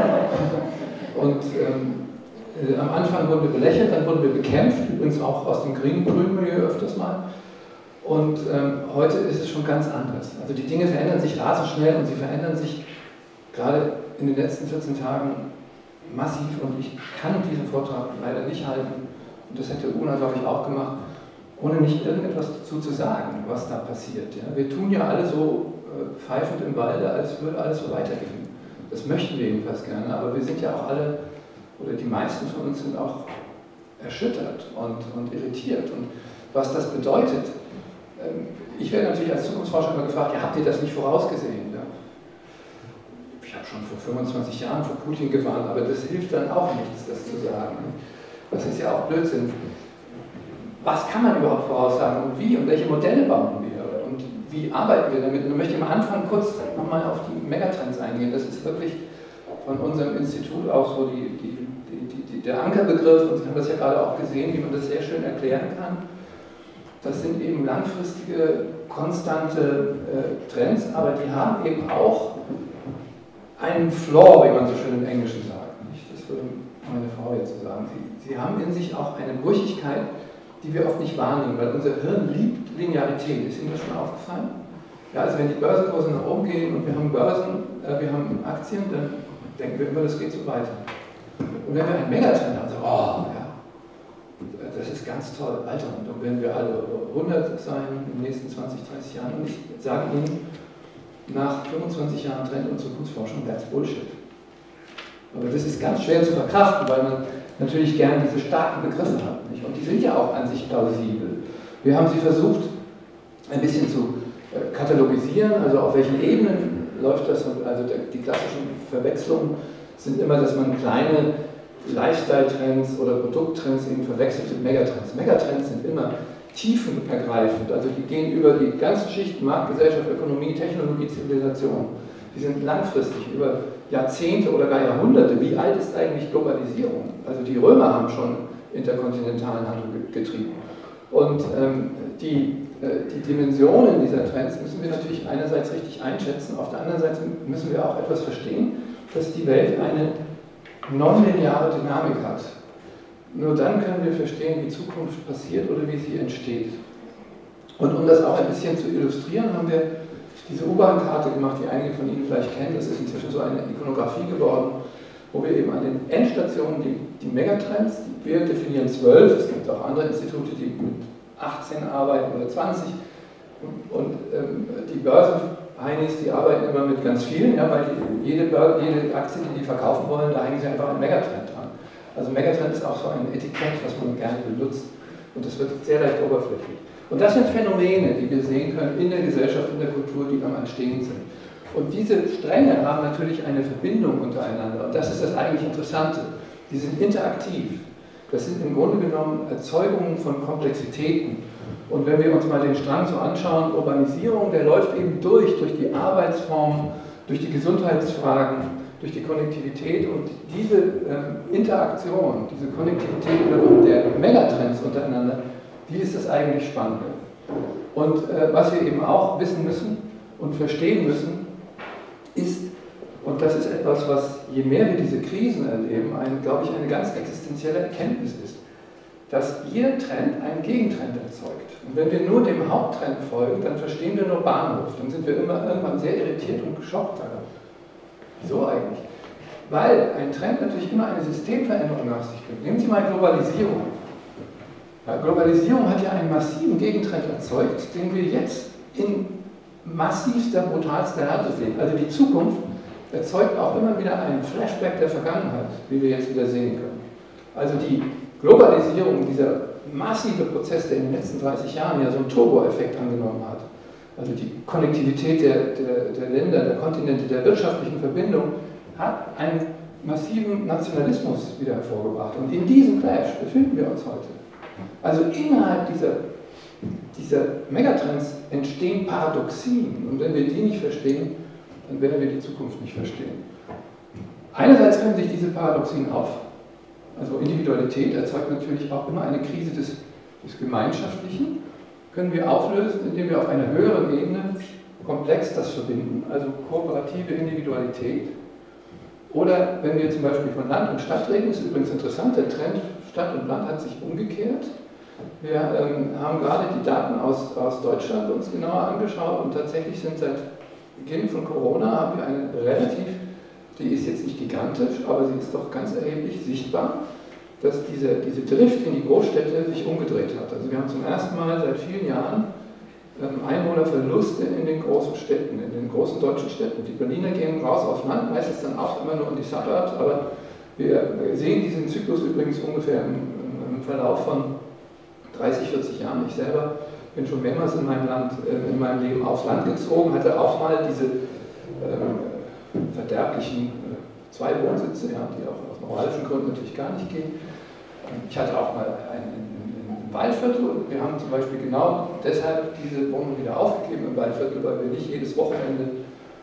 Und am Anfang wurden wir belächelt, dann wurden wir bekämpft, übrigens auch aus dem grünen Milieu öfters mal. Und heute ist es schon ganz anders. Also die Dinge verändern sich rasend schnell und sie verändern sich gerade in den letzten 14 Tagen massiv und ich kann diesen Vortrag leider nicht halten und das hätte Una, glaube ich, auch gemacht, ohne nicht irgendetwas dazu zu sagen, was da passiert. Ja? Wir tun ja alle so pfeifend im Walde, als würde alles so weitergehen. Das möchten wir jedenfalls gerne, aber wir sind ja auch alle, oder die meisten von uns sind auch erschüttert und irritiert. Und was das bedeutet, ich werde natürlich als Zukunftsforscher immer gefragt, ja, habt ihr das nicht vorausgesehen? Ja? Ich habe schon vor 25 Jahren vor Putin gewarnt, aber das hilft dann auch nichts, das zu sagen. Das ist ja auch Blödsinn. Was kann man überhaupt voraussagen und wie und welche Modelle bauen wir und wie arbeiten wir damit? Und da möchte ich am Anfang kurz nochmal auf die Megatrends eingehen. Das ist wirklich von unserem Institut auch so der Ankerbegriff, und Sie haben das ja gerade auch gesehen, wie man das sehr schön erklären kann. Das sind eben langfristige, konstante Trends, aber die haben eben auch einen Flaw, wie man so schön im Englischen sagt. Das würde meine Frau jetzt so sagen. Sie haben in sich auch eine Brüchigkeit, die wir oft nicht wahrnehmen, weil unser Hirn liebt Linearität. Ist Ihnen das schon aufgefallen? Ja, also wenn die Börsenkurse nach oben gehen und wir haben wir haben Aktien, dann denken wir immer, das geht so weiter. Und wenn wir einen Megatrend haben, sagen wir, oh, ja, das ist ganz toll, Alter, und dann werden wir alle 100 sein in den nächsten 20, 30 Jahren. Und ich sage Ihnen, nach 25 Jahren Trend- und Zukunftsforschung, that's Bullshit. Aber das ist ganz schwer zu verkraften, weil man natürlich gerne diese starken Begriffe hat. Nicht? Und die sind ja auch an sich plausibel. Wir haben sie versucht, ein bisschen zu katalogisieren, also auf welchen Ebenen läuft das. Also die klassischen Verwechslungen sind immer, dass man kleine Lifestyle-Trends oder Produkttrends eben verwechselt mit Megatrends. Megatrends sind immer tiefenergreifend, also die gehen über die ganzen Schichten, Markt, Gesellschaft, Ökonomie, Technologie, Zivilisation. Die sind langfristig, über Jahrzehnte oder gar Jahrhunderte. Wie alt ist eigentlich Globalisierung? Also die Römer haben schon interkontinentalen Handel getrieben. Und die Dimensionen dieser Trends müssen wir natürlich einerseits richtig einschätzen, auf der anderen Seite müssen wir auch etwas verstehen, dass die Welt eine nonlineare Dynamik hat. Nur dann können wir verstehen, wie Zukunft passiert oder wie sie entsteht. Und um das auch ein bisschen zu illustrieren, haben wir diese U-Bahn-Karte gemacht, die einige von Ihnen vielleicht kennen. Das ist inzwischen so eine Ikonografie geworden, wo wir eben an den Endstationen die Megatrends, wir definieren 12, es gibt auch andere Institute, die mit 18 arbeiten oder 20. Und die Börsenheinis, die arbeiten immer mit ganz vielen, ja, weil jede Aktie, die verkaufen wollen, da hängen sie einfach einen Megatrend dran. Also Megatrend ist auch so ein Etikett, was man gerne benutzt. Und das wird sehr leicht oberflächlich. Und das sind Phänomene, die wir sehen können in der Gesellschaft, in der Kultur, die am Entstehen sind. Und diese Stränge haben natürlich eine Verbindung untereinander. Und das ist das eigentlich Interessante. Die sind interaktiv. Das sind im Grunde genommen Erzeugungen von Komplexitäten. Und wenn wir uns mal den Strang so anschauen, Urbanisierung, der läuft eben durch die Arbeitsformen, durch die Gesundheitsfragen, durch die Konnektivität. Und diese Interaktion, diese Konnektivität der Megatrends untereinander, die ist das eigentlich Spannende. Und was wir eben auch wissen müssen und verstehen müssen, ist, und das ist etwas, was je mehr wir diese Krisen erleben, glaube ich, eine ganz existenzielle Erkenntnis ist, dass jeder Trend einen Gegentrend erzeugt. Und wenn wir nur dem Haupttrend folgen, dann verstehen wir nur Bahnhof. Dann sind wir irgendwann sehr irritiert und geschockt. Wieso eigentlich? Weil ein Trend natürlich immer eine Systemveränderung nach sich bringt. Nehmen Sie mal Globalisierung. Ja, Globalisierung hat ja einen massiven Gegentrend erzeugt, den wir jetzt in massivster, brutalster Härte sehen. Also die Zukunft erzeugt auch immer wieder einen Flashback der Vergangenheit, wie wir jetzt wieder sehen können. Also die Globalisierung, dieser massive Prozess, der in den letzten 30 Jahren ja so einen Turbo-Effekt angenommen hat, also die Konnektivität der Länder, der Kontinente, der wirtschaftlichen Verbindung, hat einen massiven Nationalismus wieder hervorgebracht. Und in diesem Clash befinden wir uns heute. Also innerhalb dieser Megatrends entstehen Paradoxien. Und wenn wir die nicht verstehen, dann werden wir die Zukunft nicht verstehen. Einerseits können sich diese Paradoxien also Individualität erzeugt natürlich auch immer eine Krise des Gemeinschaftlichen, können wir auflösen, indem wir auf einer höheren Ebene komplex das verbinden, also kooperative Individualität. Oder wenn wir zum Beispiel von Land und Stadt reden, ist übrigens interessant, der Trend Stadt und Land hat sich umgekehrt. Wir haben gerade die Daten aus Deutschland uns genauer angeschaut und tatsächlich sind seit Beginn von Corona haben wir eine die ist jetzt nicht gigantisch, aber sie ist doch ganz erheblich sichtbar, dass diese Drift in die Großstädte sich umgedreht hat. Also wir haben zum ersten Mal seit vielen Jahren Einwohnerverluste in den großen Städten, in den großen deutschen Städten. Die Berliner gehen raus aufs Land, meistens dann auch immer nur in die Suburbs, aber wir sehen diesen Zyklus übrigens ungefähr im Verlauf von 30, 40 Jahren. Ich selber bin schon mehrmals in meinem Leben aufs Land gezogen, hatte auch mal diese verderblichen 2 Wohnsitze, ja, die auch aus moralischen Gründen natürlich gar nicht gehen. Ich hatte auch mal ein Waldviertel und wir haben zum Beispiel genau deshalb diese Wohnung wieder aufgegeben im Waldviertel, weil wir nicht jedes Wochenende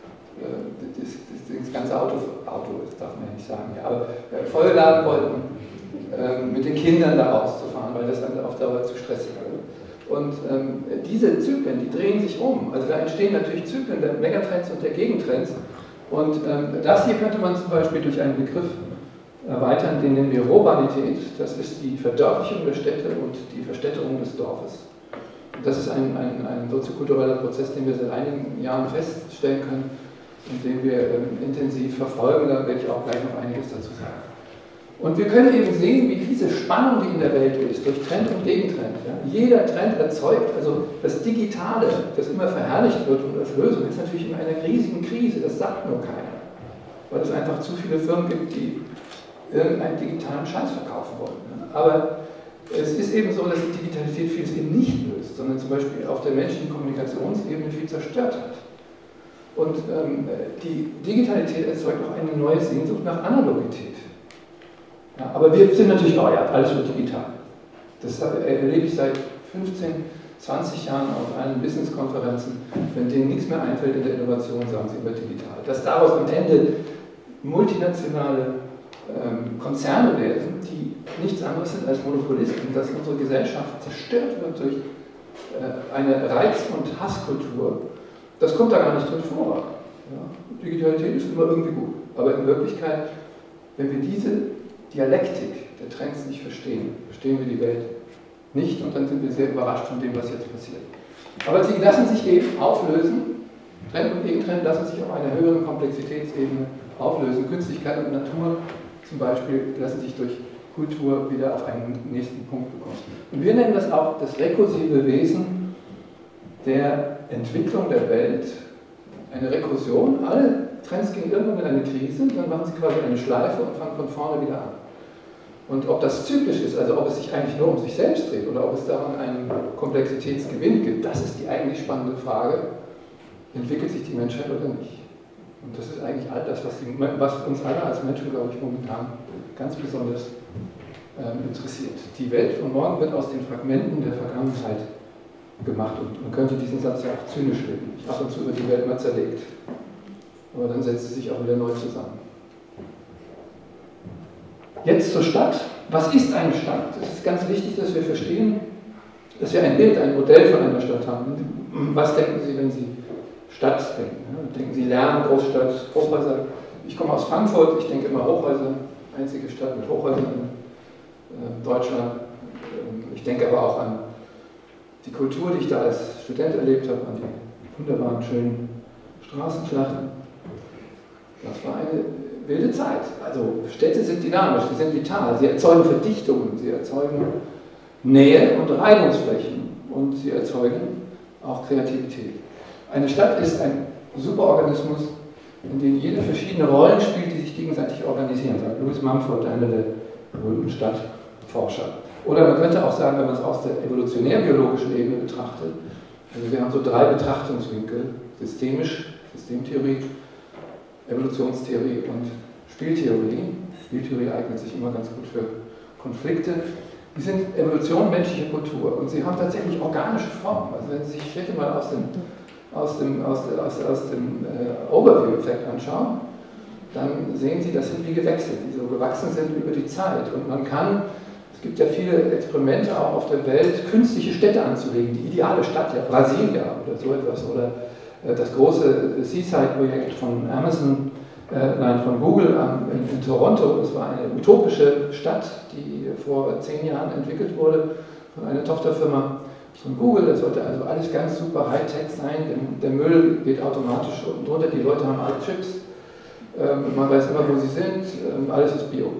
das ganze Auto, das darf man ja nicht sagen, ja, aber vollladen wollten, mit den Kindern da rauszufahren, weil das auf Dauer zu stressig war. Und diese Zyklen, die drehen sich um. Also da entstehen natürlich Zyklen der Megatrends und der Gegentrends. Und das hier könnte man zum Beispiel durch einen Begriff erweitern, den nennen wir Urbanität. Das ist die Verdörflichung der Städte und die Verstädterung des Dorfes. Und das ist ein soziokultureller Prozess, den wir seit einigen Jahren feststellen können und den wir intensiv verfolgen. Da werde ich auch gleich noch einiges dazu sagen. Und wir können eben sehen, wie diese Spannung, die in der Welt ist, durch Trend und Gegentrend. Ja, jeder Trend erzeugt, also das Digitale, das immer verherrlicht wird und als Lösung, ist natürlich in einer riesigen Krise, das sagt nur keiner. Weil es einfach zu viele Firmen gibt, die irgendeinen digitalen Scheiß verkaufen wollen. Ja. Aber es ist eben so, dass die Digitalität vieles eben nicht löst, sondern zum Beispiel auf der menschlichen Kommunikationsebene viel zerstört hat. Und die Digitalität erzeugt auch eine neue Sehnsucht nach Analogität. Ja, aber wir sind natürlich, oh ja, alles wird digital. Das erlebe ich seit 15, 20 Jahren auf allen Business-Konferenzen. Wenn denen nichts mehr einfällt in der Innovation, sagen sie über digital. Dass daraus am Ende multinationale Konzerne werden, die nichts anderes sind als Monopolisten, dass unsere Gesellschaft zerstört wird durch eine Reiz- und Hasskultur, das kommt da gar nicht drin vor. Ja, Digitalität ist immer irgendwie gut, aber in Wirklichkeit, wenn wir diese Dialektik der Trends nicht verstehen, verstehen wir die Welt nicht und dann sind wir sehr überrascht von dem, was jetzt passiert. Aber sie lassen sich eben auflösen, Trend und Gegentrend lassen sich auf einer höheren Komplexitätsebene auflösen. Künstlichkeit und Natur zum Beispiel lassen sich durch Kultur wieder auf einen nächsten Punkt bekommen. Und wir nennen das auch das rekursive Wesen der Entwicklung der Welt, eine Rekursion. Alle Trends gehen irgendwann in eine Krise, dann machen sie quasi eine Schleife und fangen von vorne wieder an. Und ob das zyklisch ist, also ob es sich eigentlich nur um sich selbst dreht oder ob es daran einen Komplexitätsgewinn gibt, das ist die eigentlich spannende Frage. Entwickelt sich die Menschheit oder nicht? Und das ist eigentlich all das, was uns alle als Menschen, glaube ich, momentan ganz besonders interessiert. Die Welt von morgen wird aus den Fragmenten der Vergangenheit gemacht und man könnte diesen Satz ja auch zynisch lesen. Ab und zu wird die Welt mal zerlegt, aber dann setzt sie sich auch wieder neu zusammen. Jetzt zur Stadt. Was ist eine Stadt? Es ist ganz wichtig, dass wir verstehen, dass wir ein Bild, ein Modell von einer Stadt haben. Was denken Sie, wenn Sie Stadt denken? Denken Sie Lärm, Großstadt, Hochhäuser? Ich komme aus Frankfurt, ich denke immer Hochhäuser, einzige Stadt mit Hochhäusern in Deutschland. Ich denke aber auch an die Kultur, die ich da als Student erlebt habe, an die wunderbaren, schönen Straßenschlachten. Das war eine wilde Zeit. Also Städte sind dynamisch, sie sind vital, sie erzeugen Verdichtungen, sie erzeugen Nähe und Reibungsflächen und sie erzeugen auch Kreativität. Eine Stadt ist ein Superorganismus, in dem jede verschiedene Rollen spielt, die sich gegenseitig organisieren, sagt Louis Mumford, einer der berühmten Stadtforscher. Oder man könnte auch sagen, wenn man es aus der evolutionär-biologischen Ebene betrachtet, also wir haben so 3 Betrachtungswinkel, systemisch, Systemtheorie, Evolutionstheorie und Spieltheorie. Spieltheorie eignet sich immer ganz gut für Konflikte. Die sind Evolution menschlicher Kultur und sie haben tatsächlich organische Formen. Also wenn Sie sich Städte mal aus dem Overview-Effekt anschauen, dann sehen Sie, das sind wie Gewächse, die so gewachsen sind über die Zeit. Und man kann, es gibt ja viele Experimente auch auf der Welt, künstliche Städte anzulegen, die ideale Stadt, ja, Brasilia oder so etwas, oder das große Seaside-Projekt von von Google in Toronto. Das war eine utopische Stadt, die vor 10 Jahren entwickelt wurde von einer Tochterfirma von Google. Das sollte also alles ganz super Hightech sein, denn der Müll geht automatisch unten drunter, die Leute haben alle Chips, man weiß immer, wo sie sind, alles ist Bio.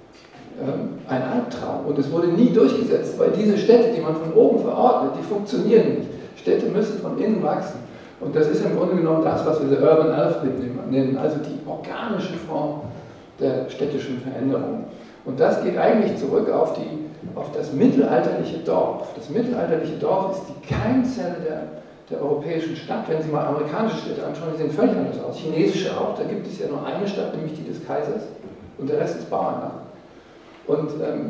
Ein Albtraum. Und es wurde nie durchgesetzt, weil diese Städte, die man von oben verordnet, die funktionieren nicht. Städte müssen von innen wachsen. Und das ist im Grunde genommen das, was wir The Urban Elf nennen, also die organische Form der städtischen Veränderung. Und das geht eigentlich zurück auf das mittelalterliche Dorf. Das mittelalterliche Dorf ist die Keimzelle der europäischen Stadt. Wenn Sie mal amerikanische Städte anschauen, die sehen völlig anders aus. Chinesische auch, da gibt es ja nur eine Stadt, nämlich die des Kaisers, und der Rest ist Bauernland. Und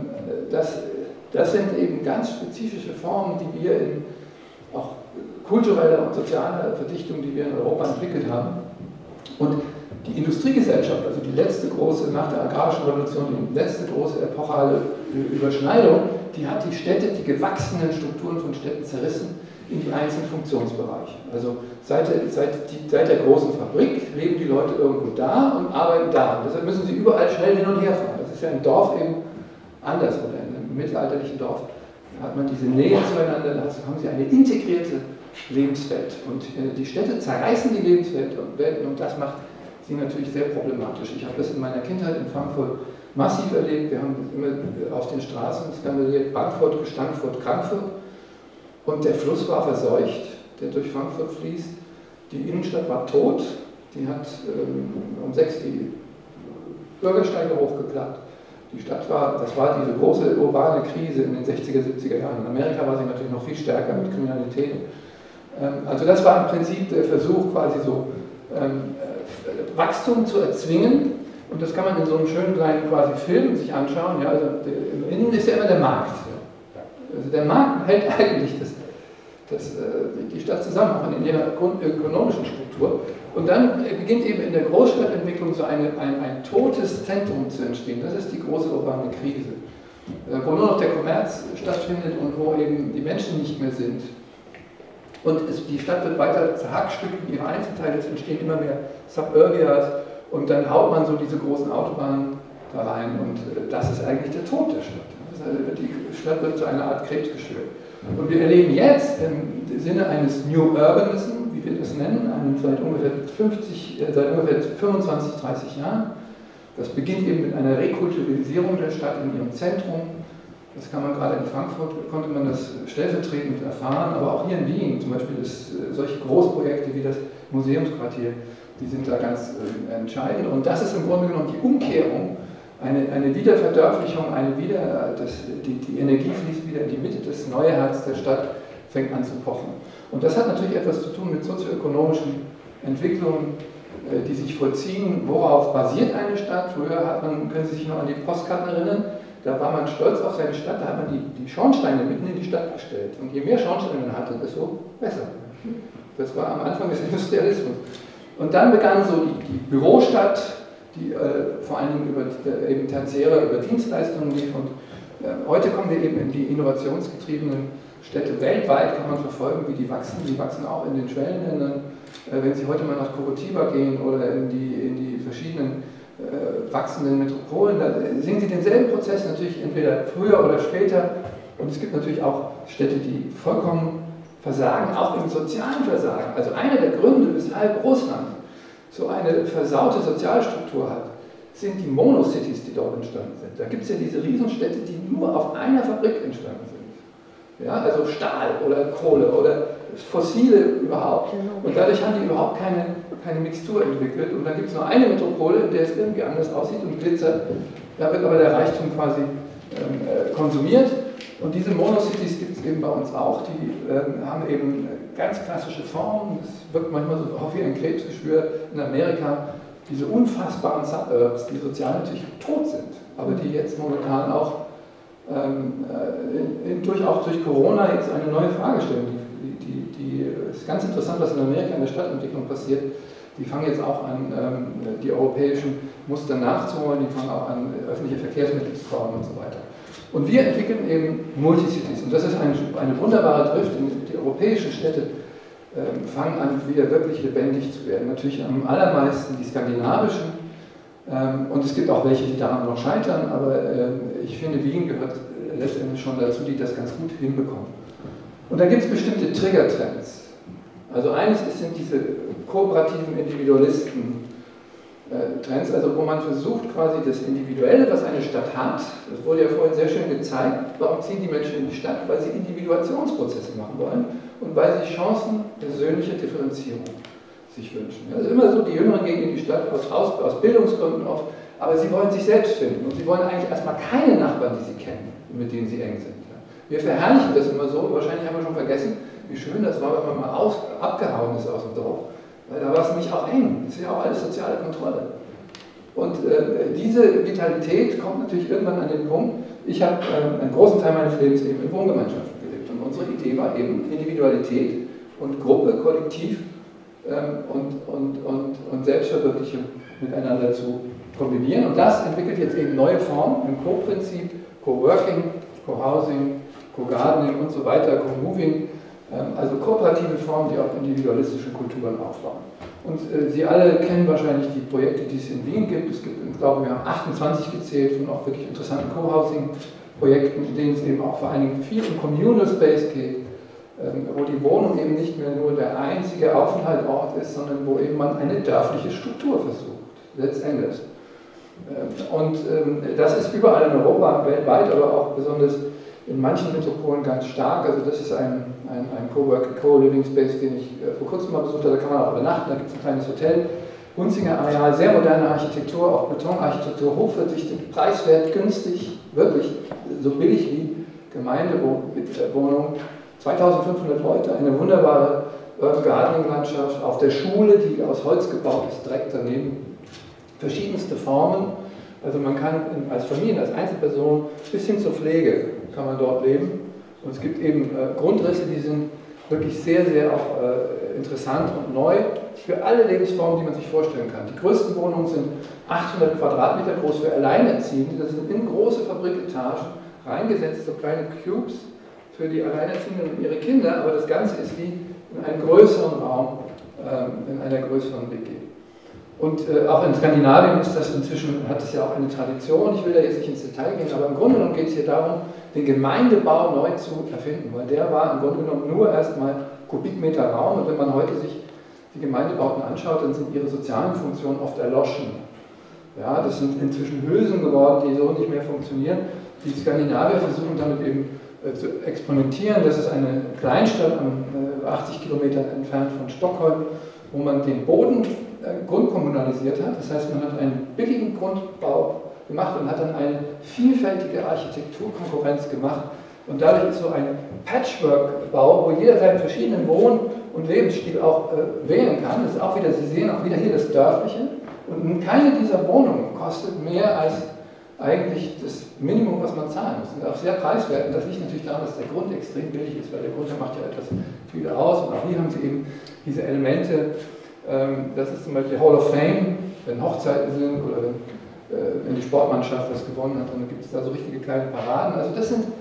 das sind eben ganz spezifische Formen, die wir in auch kulturelle und soziale Verdichtung, die wir in Europa entwickelt haben. Und die Industriegesellschaft, also die letzte große, nach der agrarischen Revolution, die letzte große epochale Überschneidung, die hat die Städte, die gewachsenen Strukturen von Städten zerrissen in die einzelnen Funktionsbereiche. Also seit der großen Fabrik leben die Leute irgendwo da und arbeiten da. Und deshalb müssen sie überall schnell hin und her fahren. Das ist ja im Dorf eben anders, oder in einem mittelalterlichen Dorf. Da hat man diese Nähe zueinander, da haben sie eine integrierte Lebenswelt. Und die Städte zerreißen die Lebenswelt und das macht sie natürlich sehr problematisch. Ich habe das in meiner Kindheit in Frankfurt massiv erlebt. Wir haben immer auf den Straßen skandaliert, Bankfurt, Gestankfurt, Krankfurt. Und der Fluss war verseucht, der durch Frankfurt fließt. Die Innenstadt war tot. Die hat um 6 die Bürgersteige hochgeklappt. Die Stadt das war diese große urbane Krise in den 60er, 70er Jahren. In Amerika war sie natürlich noch viel stärker mit Kriminalität. Also das war im Prinzip der Versuch, quasi so Wachstum zu erzwingen. Und das kann man in so einem schönen kleinen quasi Film sich anschauen. Ja, also innen ist ja immer der Markt. Also der Markt hält eigentlich die Stadt zusammen, auch in ihrer ökonomischen Struktur. Und dann beginnt eben in der Großstadtentwicklung so ein totes Zentrum zu entstehen. Das ist die große urbane Krise, wo nur noch der Kommerz stattfindet und wo eben die Menschen nicht mehr sind. Und die Stadt wird weiter zerhackstückt in ihre Einzelteile, es entstehen immer mehr Suburbias und dann haut man so diese großen Autobahnen da rein und das ist eigentlich der Tod der Stadt. Die Stadt wird zu einer Art Krebsgeschwür. Und wir erleben jetzt im Sinne eines New Urbanism, wie wir das nennen, seit ungefähr 25, 30 Jahren. Das beginnt eben mit einer Rekulturalisierung der Stadt in ihrem Zentrum. Das kann man gerade in Frankfurt, konnte man das stellvertretend erfahren, aber auch hier in Wien, zum Beispiel solche Großprojekte wie das Museumsquartier, die sind da ganz entscheidend. Und das ist im Grunde genommen die Umkehrung, eine Wiederverdörflichung, die Energie fließt wieder in die Mitte, das neue Herz der Stadt fängt an zu pochen. Und das hat natürlich etwas zu tun mit sozioökonomischen Entwicklungen, die sich vollziehen. Worauf basiert eine Stadt? Früher können Sie sich noch an die Postkarten erinnern, da war man stolz auf seine Stadt, da hat man die Schornsteine mitten in die Stadt gestellt. Und je mehr Schornsteine man hatte, desto besser. Das war am Anfang des Industrialismus. Und dann begann so die Bürostadt, die vor allen Dingen über eben tertiäre, über Dienstleistungen lief. Und heute kommen wir eben in die innovationsgetriebenen Städte. Weltweit kann man verfolgen, wie die wachsen. Die wachsen auch in den Schwellenländern. Wenn Sie heute mal nach Curitiba gehen oder in die verschiedenen wachsenden Metropolen, da sehen Sie denselben Prozess natürlich entweder früher oder später. Und es gibt natürlich auch Städte, die vollkommen versagen, auch im sozialen Versagen. Also einer der Gründe, weshalb Russland so eine versaute Sozialstruktur hat, sind die Monocities, die dort entstanden sind. Da gibt es ja diese Riesenstädte, die nur auf einer Fabrik entstanden sind. Ja, also Stahl oder Kohle oder Fossile überhaupt. Und dadurch haben die überhaupt keine Mixtur entwickelt. Und dann gibt es nur eine Metropole, in der es irgendwie anders aussieht und glitzert. Da wird aber der Reichtum quasi konsumiert. Und diese Monocities gibt es eben bei uns auch. Die haben eben ganz klassische Formen. Das wirkt manchmal so auch wie ein Krebsgeschwür in Amerika. Diese unfassbaren Suburbs, die sozial natürlich tot sind, aber die jetzt momentan auch durch Corona jetzt eine neue Frage stellen. Es ist ganz interessant, was in Amerika in der Stadtentwicklung passiert. Die fangen jetzt auch an, die europäischen Muster nachzuholen, die fangen auch an, öffentliche Verkehrsmittel zu bauen und so weiter. Und wir entwickeln eben Multicities. Und das ist eine wunderbare Drift. Die europäischen Städte fangen an, wieder wirklich lebendig zu werden. Natürlich am allermeisten die skandinavischen. Und es gibt auch welche, die daran noch scheitern. Aber ich finde, Wien gehört letztendlich schon dazu, die das ganz gut hinbekommen. Und da gibt es bestimmte Triggertrends. Also eines sind diese kooperativen Individualisten. Trends, also wo man versucht, quasi das Individuelle, was eine Stadt hat, das wurde ja vorhin sehr schön gezeigt, warum ziehen die Menschen in die Stadt? Weil sie Individuationsprozesse machen wollen und weil sie Chancen persönlicher Differenzierung sich wünschen. Also immer so, die Jüngeren gehen in die Stadt aus Bildungsgründen oft, aber sie wollen sich selbst finden und sie wollen eigentlich erstmal keine Nachbarn, die sie kennen, mit denen sie eng sind. Wir verherrlichen das immer so, wahrscheinlich haben wir schon vergessen, wie schön das war, wenn man mal abgehauen ist aus dem Dorf. Weil da war es nämlich auch eng. Das ist ja auch alles soziale Kontrolle. Und diese Vitalität kommt natürlich irgendwann an den Punkt, ich habe einen großen Teil meines Lebens eben in Wohngemeinschaften gelebt. Und unsere Idee war eben Individualität und Gruppe, Kollektiv und Selbstverwirklichung miteinander zu kombinieren. Und das entwickelt jetzt eben neue Formen im Co-Prinzip, Co-Working, Co-Housing, Co-Gardening und so weiter, Co-Moving. Also kooperative Formen, die auf individualistischen Kulturen aufbauen. Und Sie alle kennen wahrscheinlich die Projekte, die es in Wien gibt. Es gibt, ich glaube, wir haben 28 gezählt von auch wirklich interessanten Co-Housing-Projekten, in denen es eben auch vor allen Dingen viel um Communal Space geht, wo die Wohnung eben nicht mehr nur der einzige Aufenthaltsort ist, sondern wo eben man eine dörfliche Struktur versucht, letztendlich. Und das ist überall in Europa, weltweit, aber auch besonders in manchen Metropolen ganz stark. Also das ist ein Coworking, Co-Living Space, den ich vor kurzem mal besucht habe. Da kann man auch übernachten, da gibt es ein kleines Hotel. Hunzinger Areal, sehr moderne Architektur, auch Betonarchitektur, hochverdichtet, preiswert, günstig, wirklich so billig wie Gemeindewohnung. 2500 Leute, eine wunderbare Urban Gardening-Landschaft, auf der Schule, die aus Holz gebaut ist, direkt daneben. Verschiedenste Formen, also man kann als Familie, als Einzelperson bis hin zur Pflege kann man dort leben. Und es gibt eben Grundrisse, die sind wirklich sehr, sehr auch interessant und neu für alle Lebensformen, die man sich vorstellen kann. Die größten Wohnungen sind 800 Quadratmeter groß für Alleinerziehende. Das sind in große Fabriketagen reingesetzt, so kleine Cubes für die Alleinerziehenden und ihre Kinder, aber das Ganze ist wie in einem größeren Raum, in einer größeren WG. Und auch in Skandinavien ist das inzwischen, hat es ja auch eine Tradition, ich will da jetzt nicht ins Detail gehen, aber im Grunde genommen geht es hier darum, den Gemeindebau neu zu erfinden, weil der war im Grunde genommen nur erstmal Kubikmeter Raum, und wenn man heute sich die Gemeindebauten anschaut, dann sind ihre sozialen Funktionen oft erloschen. Ja, das sind inzwischen Hülsen geworden, die so nicht mehr funktionieren. Die Skandinavier versuchen damit eben zu experimentieren. Das ist eine Kleinstadt 80 Kilometer entfernt von Stockholm, wo man den Boden grundkommunalisiert hat. Das heißt, man hat einen bickigen Grundbau gemacht und hat dann eine vielfältige Architekturkonkurrenz gemacht. Und dadurch ist so ein Patchwork-Bau, wo jeder seinen verschiedenen Wohn- und Lebensstil auch wählen kann. Das ist auch wieder, Sie sehen auch wieder hier das Dörfliche. Und keine dieser Wohnungen kostet mehr als eigentlich das Minimum, was man zahlen muss. Und auch sehr preiswert. Und das liegt natürlich daran, dass der Grund extrem billig ist, weil der Grund macht ja etwas viel aus. Und auch hier haben Sie eben diese Elemente. Das ist zum Beispiel Hall of Fame, wenn Hochzeiten sind oder wenn die Sportmannschaft was gewonnen hat, dann gibt es da so richtige kleine Paraden. Also das sind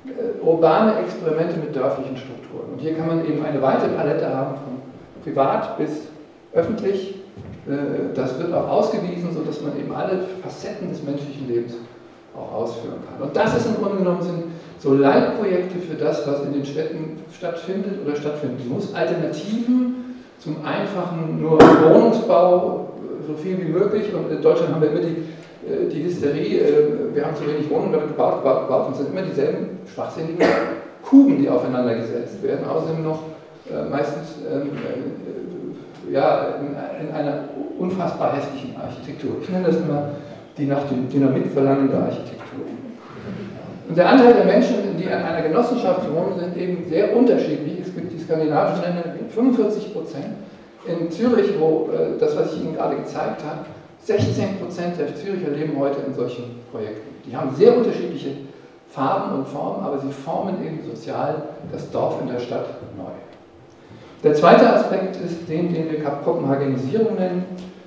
urbane Experimente mit dörflichen Strukturen. Und hier kann man eben eine weite Palette haben, von privat bis öffentlich. Das wird auch ausgewiesen, sodass man eben alle Facetten des menschlichen Lebens auch ausführen kann. Und das ist im Grunde genommen sind so Leitprojekte für das, was in den Städten stattfindet oder stattfinden muss. Alternativen zum einfachen nur Wohnungsbau, so viel wie möglich. Und in Deutschland haben wir immer die Hysterie, wir haben zu wenig Wohnungen gebaut und es sind immer dieselben schwachsinnigen Kuben, die aufeinander gesetzt werden. Außerdem noch meistens ja, in einer unfassbar hässlichen Architektur. Ich nenne das immer die nach dem Dynamit verlangende Architektur. Und der Anteil der Menschen, die an einer Genossenschaft wohnen, sind eben sehr unterschiedlich. Es gibt die skandinavischen Länder mit 45%. In Zürich, wo das, was ich Ihnen gerade gezeigt habe, 16% der Züricher leben heute in solchen Projekten. Die haben sehr unterschiedliche Farben und Formen, aber sie formen eben sozial das Dorf in der Stadt neu. Der zweite Aspekt ist den wir Kopenhagenisierung nennen.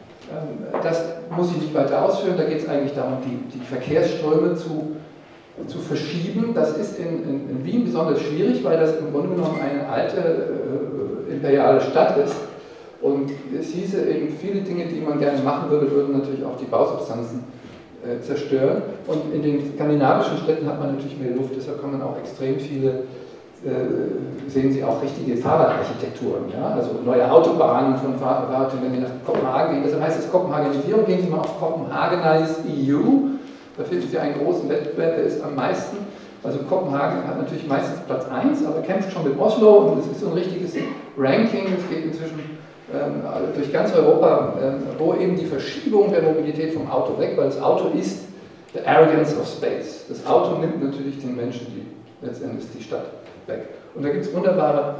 Das muss ich nicht weiter ausführen, da geht es eigentlich darum, die Verkehrsströme zu verschieben. Das ist in Wien besonders schwierig, weil das im Grunde genommen eine alte imperiale Stadt ist. Und es hieße eben, viele Dinge, die man gerne machen würde, würden natürlich auch die Bausubstanzen zerstören. Und in den skandinavischen Städten hat man natürlich mehr Luft, deshalb kann man auch extrem viele, sehen Sie auch richtige Fahrradarchitekturen, ja? Also neue Autobahnen von Fahrradwegen, wenn Sie nach Kopenhagen gehen. Deshalb heißt es Kopenhagenisierung, gehen Sie mal auf Copenhagenize EU, da finden Sie einen großen Wettbewerb, der ist am meisten, also Kopenhagen hat natürlich meistens Platz 1, aber kämpft schon mit Oslo und es ist so ein richtiges Ranking, es geht inzwischen durch ganz Europa, wo eben die Verschiebung der Mobilität vom Auto weg, weil das Auto ist the arrogance of space. Das Auto nimmt natürlich den Menschen, letztendlich die Stadt, weg. Und da gibt es wunderbare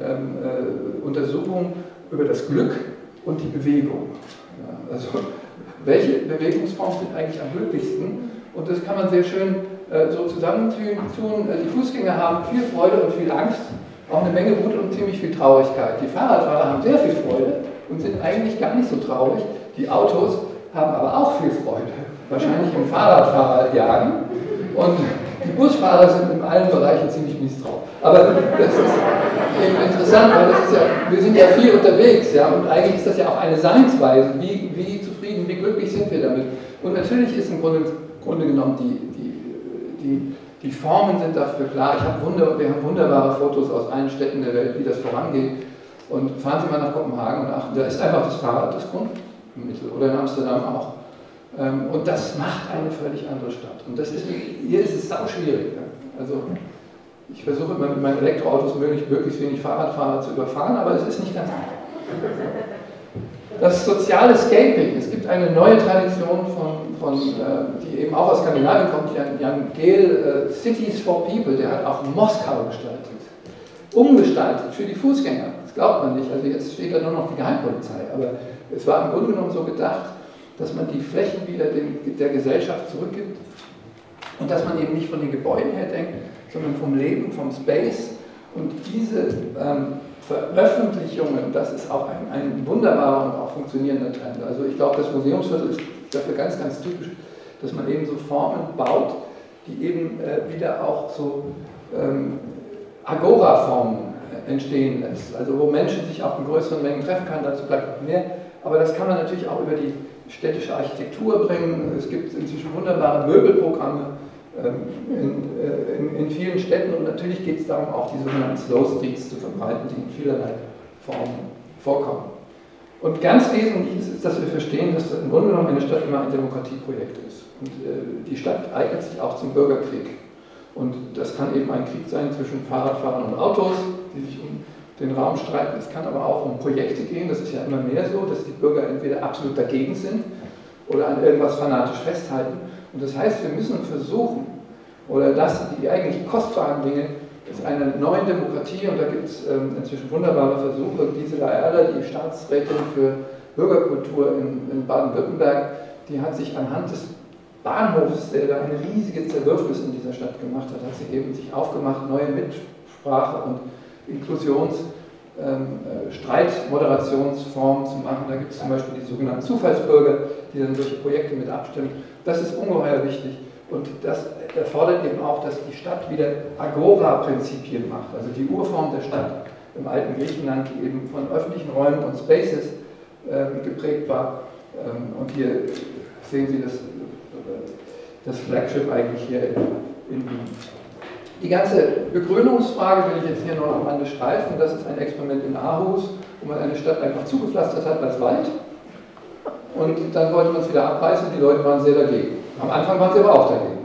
Untersuchungen über das Glück und die Bewegung. Ja, also welche Bewegungsformen sind eigentlich am glücklichsten? Und das kann man sehr schön so zusammentun. Die Fußgänger haben viel Freude und viel Angst, auch eine Menge Wut und ziemlich viel Traurigkeit. Die Fahrradfahrer haben sehr viel Freude und sind eigentlich gar nicht so traurig. Die Autos haben aber auch viel Freude, wahrscheinlich im Fahrradfahrerjagen. Und die Busfahrer sind in allen Bereichen ziemlich mies drauf. Aber das ist eben interessant, weil das ist ja, wir sind ja viel unterwegs, ja, und eigentlich ist das ja auch eine Seinsweise, wie zufrieden, wie glücklich sind wir damit. Und natürlich ist im Grunde genommen die Formen sind dafür klar. Wir haben wunderbare Fotos aus allen Städten der Welt, wie das vorangeht. Und fahren Sie mal nach Kopenhagen und achten, da ist einfach das Fahrrad das Grundmittel, oder in Amsterdam auch. Und das macht eine völlig andere Stadt. Und hier ist es sau schwierig. Also ich versuche immer mit meinen Elektroautos möglichst wenig Fahrradfahrer zu überfahren, aber es ist nicht ganz einfach. Das soziale Scaping. Es gibt eine neue Tradition, die eben auch aus Skandinavien kommt, Jan Gehl, Cities for People, der hat auch Moskau umgestaltet für die Fußgänger. Das glaubt man nicht, also jetzt steht da nur noch die Geheimpolizei, aber es war im Grunde genommen so gedacht, dass man die Flächen wieder der Gesellschaft zurückgibt und dass man eben nicht von den Gebäuden her denkt, sondern vom Leben, vom Space Und diese Veröffentlichungen, das ist auch ein wunderbarer und auch funktionierender Trend. Also ich glaube, das Museumsviertel ist dafür ganz, ganz typisch, dass man eben so Formen baut, die eben wieder auch so Agora-Formen entstehen lässt. Also wo Menschen sich auch in größeren Mengen treffen können, dazu bleibt noch mehr. Aber das kann man natürlich auch über die städtische Architektur bringen. Es gibt inzwischen wunderbare Möbelprogramme in vielen Städten und natürlich geht es darum, auch die sogenannten Slow Streets zu verbreiten, die in vielerlei Formen vorkommen. Und ganz wesentlich ist, dass wir verstehen, dass im Grunde genommen eine Stadt immer ein Demokratieprojekt ist. Und die Stadt eignet sich auch zum Bürgerkrieg. Und das kann eben ein Krieg sein zwischen Fahrradfahrern und Autos, die sich um den Raum streiten. Es kann aber auch um Projekte gehen. Das ist ja immer mehr so, dass die Bürger entweder absolut dagegen sind oder an irgendwas fanatisch festhalten. Und das heißt, wir müssen versuchen, oder die eigentlich kostbaren Dinge, ist einer neuen Demokratie, und da gibt es inzwischen wunderbare Versuche. Gisela Erler, die Staatsrätin für Bürgerkultur in Baden-Württemberg, die hat sich anhand des Bahnhofs, der da ein riesiges Zerwürfnis in dieser Stadt gemacht hat, hat sie eben sich aufgemacht, neue Mitsprache und Streitmoderationsformen zu machen. Da gibt es zum Beispiel die sogenannten Zufallsbürger, die dann solche Projekte mit abstimmen. Das ist ungeheuer wichtig und das erfordert eben auch, dass die Stadt wieder Agora-Prinzipien macht, also die Urform der Stadt im alten Griechenland, die eben von öffentlichen Räumen und Spaces geprägt war. Und hier sehen Sie das Flagship eigentlich hier in Wien. Die ganze Begrünungsfrage will ich jetzt hier noch am Rande streifen. Das ist ein Experiment in Aarhus, wo man eine Stadt einfach zugepflastert hat als Wald. Und dann wollte man es wieder abreißen, die Leute waren sehr dagegen. Am Anfang waren sie aber auch dagegen.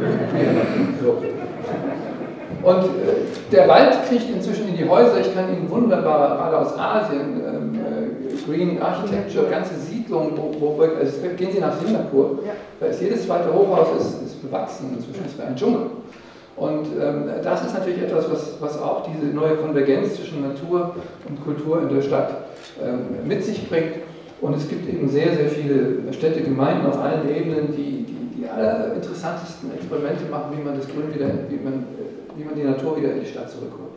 So. Und der Wald kriegt inzwischen in die Häuser, ich kann Ihnen wunderbar, gerade aus Asien, Green Architecture, ganze Siedlungen, also gehen Sie nach Singapur, da ist jedes zweite Hochhaus ist bewachsen, inzwischen ist es ein Dschungel. Und das ist natürlich etwas, was auch diese neue Konvergenz zwischen Natur und Kultur in der Stadt mit sich bringt. Und es gibt eben sehr, sehr viele Städte, Gemeinden auf allen Ebenen, die allerinteressantesten Experimente machen, wie man das Grün wieder, wie man die Natur wieder in die Stadt zurückholt.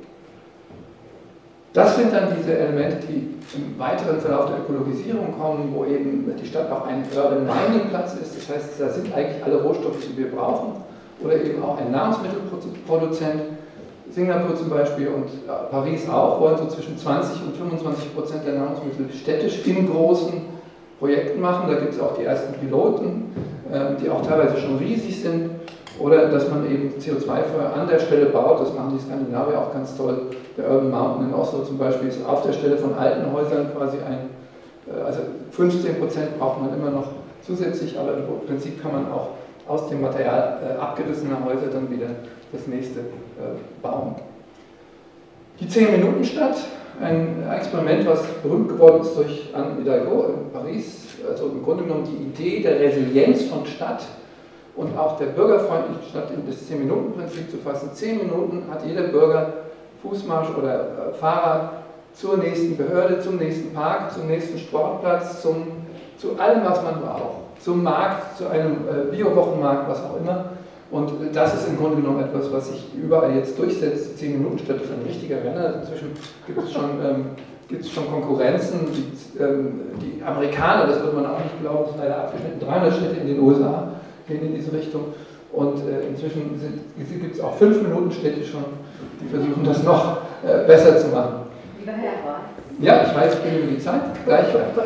Das sind dann diese Elemente, die im weiteren Verlauf der Ökologisierung kommen, wo eben die Stadt auch ein Urban Mining Platz ist. Das heißt, da sind eigentlich alle Rohstoffe, die wir brauchen. Oder eben auch ein Nahrungsmittelproduzent. Singapur zum Beispiel und Paris auch wollen so zwischen 20% und 25% der Nahrungsmittel städtisch in großen Projekten machen. Da gibt es auch die ersten Piloten, die auch teilweise schon riesig sind. Oder dass man eben CO2-frei an der Stelle baut, das machen die Skandinavier auch ganz toll. Der Urban Mountain in Oslo zum Beispiel ist auf der Stelle von alten Häusern quasi also 15% braucht man immer noch zusätzlich, aber im Prinzip kann man auch aus dem Material abgerissener Häuser dann wieder das nächste bauen. Die 10-Minuten-Stadt, ein Experiment, was berühmt geworden ist durch Anne Hidalgo in Paris, also im Grunde genommen die Idee der Resilienz von Stadt und auch der bürgerfreundlichen Stadt in das 10-Minuten-Prinzip zu fassen. 10 Minuten hat jeder Bürger Fußmarsch oder Fahrrad zur nächsten Behörde, zum nächsten Park, zum nächsten Sportplatz, zu allem, was man braucht. Zum Markt, zu einem Bio-Wochenmarkt, was auch immer. Und das ist im Grunde genommen etwas, was sich überall jetzt durchsetzt. 10-Minuten-Stadt ist ein richtiger Renner. Inzwischen gibt es schon Konkurrenzen. Die Amerikaner, das wird man auch nicht glauben, sind leider abgeschnitten. 300 Städte in den USA gehen in diese Richtung. Und inzwischen gibt es auch 5-Minuten-Städte schon, die versuchen, das noch besser zu machen. Lieber Herr Horst. Ja, ich weiß, ich bin über die Zeit. Gleich weiter.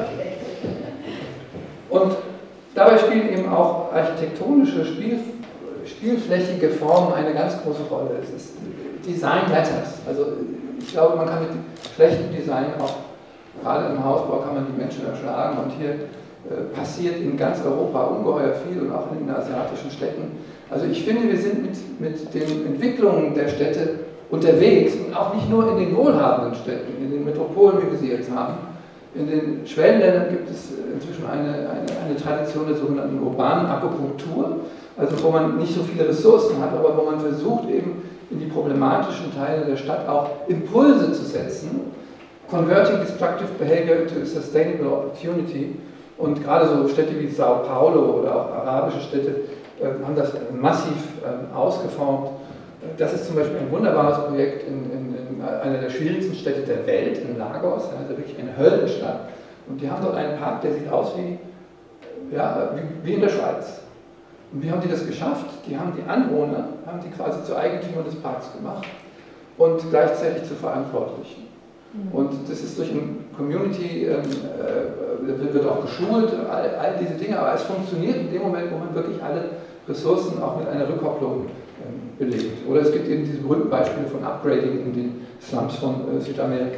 Und dabei spielen eben auch architektonische, spielflächige Formen eine ganz große Rolle. Es ist Design Matters. Also ich glaube, man kann mit schlechtem Design auch, gerade im Hausbau, kann man die Menschen erschlagen. Und hier passiert in ganz Europa ungeheuer viel und auch in den asiatischen Städten. Also ich finde, wir sind mit den Entwicklungen der Städte unterwegs und auch nicht nur in den wohlhabenden Städten, in den Metropolen, wie wir sie jetzt haben. In den Schwellenländern gibt es inzwischen eine Tradition der sogenannten urbanen Akupunktur, also wo man nicht so viele Ressourcen hat, aber wo man versucht, eben in die problematischen Teile der Stadt auch Impulse zu setzen. Converting destructive behavior into a sustainable opportunity. Und gerade so Städte wie Sao Paulo oder auch arabische Städte haben das massiv ausgeformt. Das ist zum Beispiel ein wunderbares Projekt in einer der schwierigsten Städte der Welt, in Lagos, also wirklich eine Höllenstadt. Und die haben dort einen Park, der sieht aus wie in der Schweiz. Und wie haben die das geschafft? Die haben die Anwohner, quasi zu Eigentümern des Parks gemacht und gleichzeitig zu Verantwortlichen. Und das ist durch eine Community, wird auch geschult, all diese Dinge, aber es funktioniert in dem Moment, wo man wirklich alle Ressourcen auch mit einer Rückkopplung belegt. Oder es gibt eben diese berühmten Beispiele von Upgrading in den Slums von Südamerika.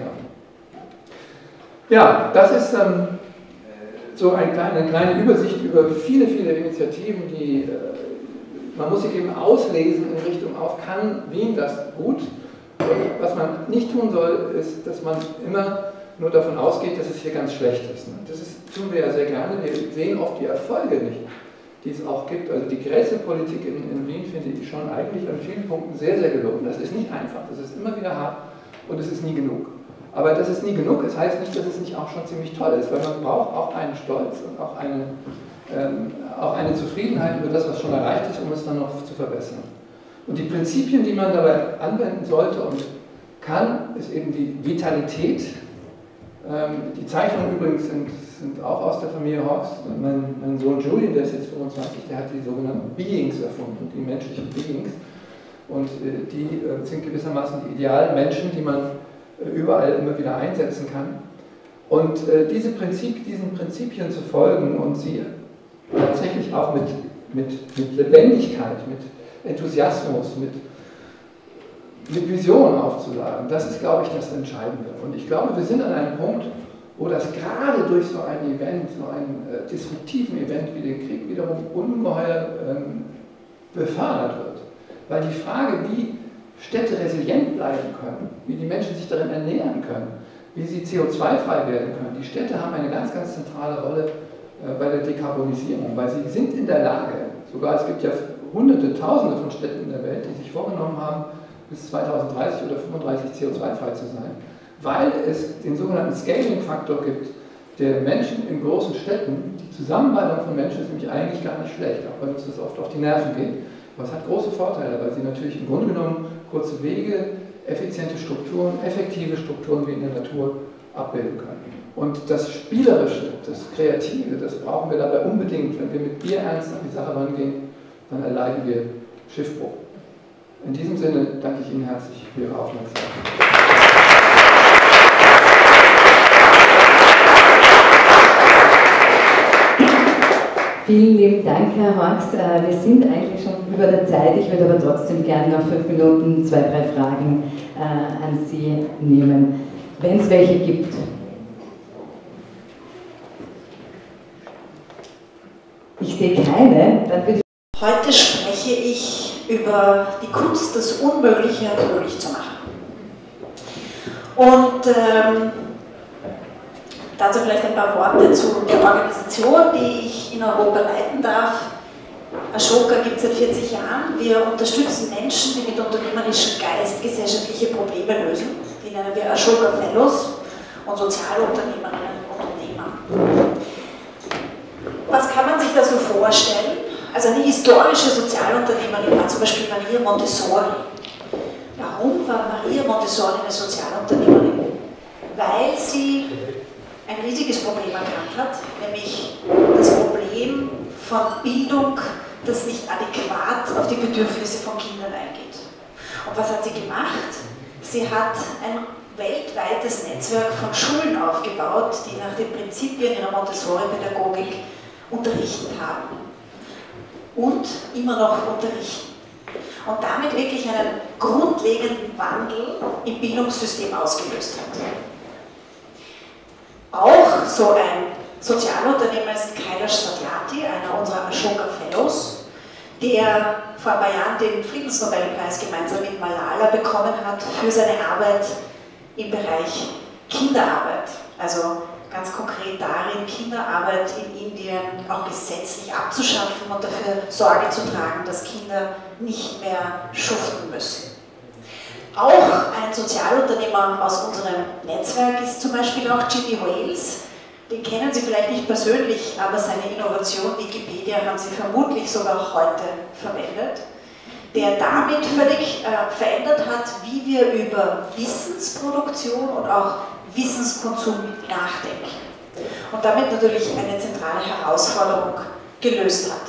Ja, das ist so eine kleine Übersicht über viele, viele Initiativen, die man muss sich eben auslesen in Richtung auf, kann Wien das gut? Und was man nicht tun soll, ist, dass man immer nur davon ausgeht, dass es hier ganz schlecht ist. Das tun wir ja sehr gerne. Wir sehen oft die Erfolge nicht, die es auch gibt. Also die Grätzelpolitik in Wien finde ich schon eigentlich an vielen Punkten sehr, sehr gelungen. Das ist nicht einfach, das ist immer wieder hart und es ist nie genug. Aber das ist nie genug, das heißt nicht, dass es nicht auch schon ziemlich toll ist, weil man braucht auch einen Stolz und auch eine Zufriedenheit über das, was schon erreicht ist, um es dann noch zu verbessern. Und die Prinzipien, die man dabei anwenden sollte und kann, ist eben die Vitalität. Die Zeichnungen übrigens sind auch aus der Familie Hawks. Mein Sohn Julian, der ist jetzt 25, der hat die sogenannten Beings erfunden, die menschlichen Beings. Und die sind gewissermaßen die idealen Menschen, die man überall immer wieder einsetzen kann. Und diesen Prinzipien zu folgen und sie tatsächlich auch mit Lebendigkeit, mit Enthusiasmus, mit Vision aufzuladen, das ist, glaube ich, das Entscheidende. Und ich glaube, wir sind an einem Punkt, wo das gerade durch so ein Event, so einen disruptiven Event wie den Krieg wiederum ungeheuer befördert wird. Weil die Frage, wie Städte resilient bleiben können, wie die Menschen sich darin ernähren können, wie sie CO2-frei werden können. Die Städte haben eine ganz, ganz zentrale Rolle bei der Dekarbonisierung, weil sie sind in der Lage, sogar es gibt ja Hunderte, Tausende von Städten in der Welt, die sich vorgenommen haben, bis 2030 oder 2035 CO2-frei zu sein, weil es den sogenannten Scaling-Faktor gibt, der Menschen in großen Städten, die Zusammenballung von Menschen ist nämlich eigentlich gar nicht schlecht, auch wenn uns das oft auf die Nerven geht. Aber es hat große Vorteile, weil sie natürlich im Grunde genommen kurze Wege, effiziente Strukturen, effektive Strukturen wie in der Natur abbilden können. Und das Spielerische, das Kreative, das brauchen wir dabei unbedingt. Wenn wir mit Bierernst an die Sache rangehen, dann erleiden wir Schiffbruch. In diesem Sinne danke ich Ihnen herzlich für Ihre Aufmerksamkeit. Vielen lieben Dank, Herr Hawks. Wir sind eigentlich schon über der Zeit. Ich würde aber trotzdem gerne noch 5 Minuten 2, 3 Fragen an Sie nehmen, wenn es welche gibt. Ich sehe keine. Dann würde Heute spreche ich über die Kunst, das Unmögliche möglich zu machen. Und dazu vielleicht ein paar Worte zu der Organisation, die ich in Europa leiten darf. Ashoka gibt es seit 40 Jahren. Wir unterstützen Menschen, die mit unternehmerischem Geist gesellschaftliche Probleme lösen. Die nennen wir Ashoka Fellows und Sozialunternehmerinnen und Unternehmer. Was kann man sich da so vorstellen? Also eine historische Sozialunternehmerin war zum Beispiel Maria Montessori. Warum war Maria Montessori eine Sozialunternehmerin? Weil sie ein riesiges Problem erkannt hat, nämlich das Problem von Bildung, das nicht adäquat auf die Bedürfnisse von Kindern eingeht. Und was hat sie gemacht? Sie hat ein weltweites Netzwerk von Schulen aufgebaut, die nach den Prinzipien ihrer Montessori-Pädagogik unterrichtet haben und immer noch unterrichten. Und damit wirklich einen grundlegenden Wandel im Bildungssystem ausgelöst hat. Auch so ein Sozialunternehmer ist Kailash Satyarthi, einer unserer Ashoka Fellows, der vor ein paar Jahren den Friedensnobelpreis gemeinsam mit Malala bekommen hat für seine Arbeit im Bereich Kinderarbeit. Also ganz konkret darin, Kinderarbeit in Indien auch gesetzlich abzuschaffen und dafür Sorge zu tragen, dass Kinder nicht mehr schuften müssen. Auch ein Sozialunternehmer aus unserem Netzwerk ist zum Beispiel auch Jimmy Wales. Den kennen Sie vielleicht nicht persönlich, aber seine Innovation Wikipedia haben Sie vermutlich sogar heute verwendet. der damit völlig verändert hat, wie wir über Wissensproduktion und auch Wissenskonsum nachdenken. Und damit natürlich eine zentrale Herausforderung gelöst hat.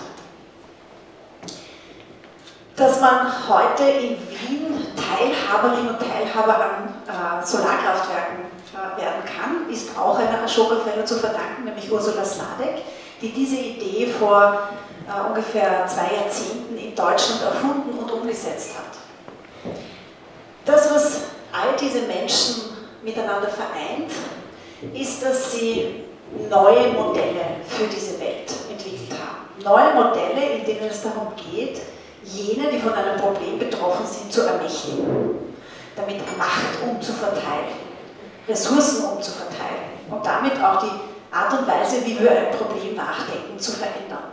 Dass man heute in Wien Teilhaberin und Teilhaber an Solarkraftwerken werden kann, ist auch einer Ashoka-Fellow zu verdanken, nämlich Ursula Sladek, die diese Idee vor ungefähr 2 Jahrzehnten in Deutschland erfunden und umgesetzt hat. Das, was all diese Menschen miteinander vereint, ist, dass sie neue Modelle für diese Welt entwickelt haben. Neue Modelle, in denen es darum geht, jene, die von einem Problem betroffen sind, zu ermächtigen, damit Macht umzuverteilen, Ressourcen umzuverteilen und damit auch die Art und Weise, wie wir ein Problem nachdenken, zu verändern.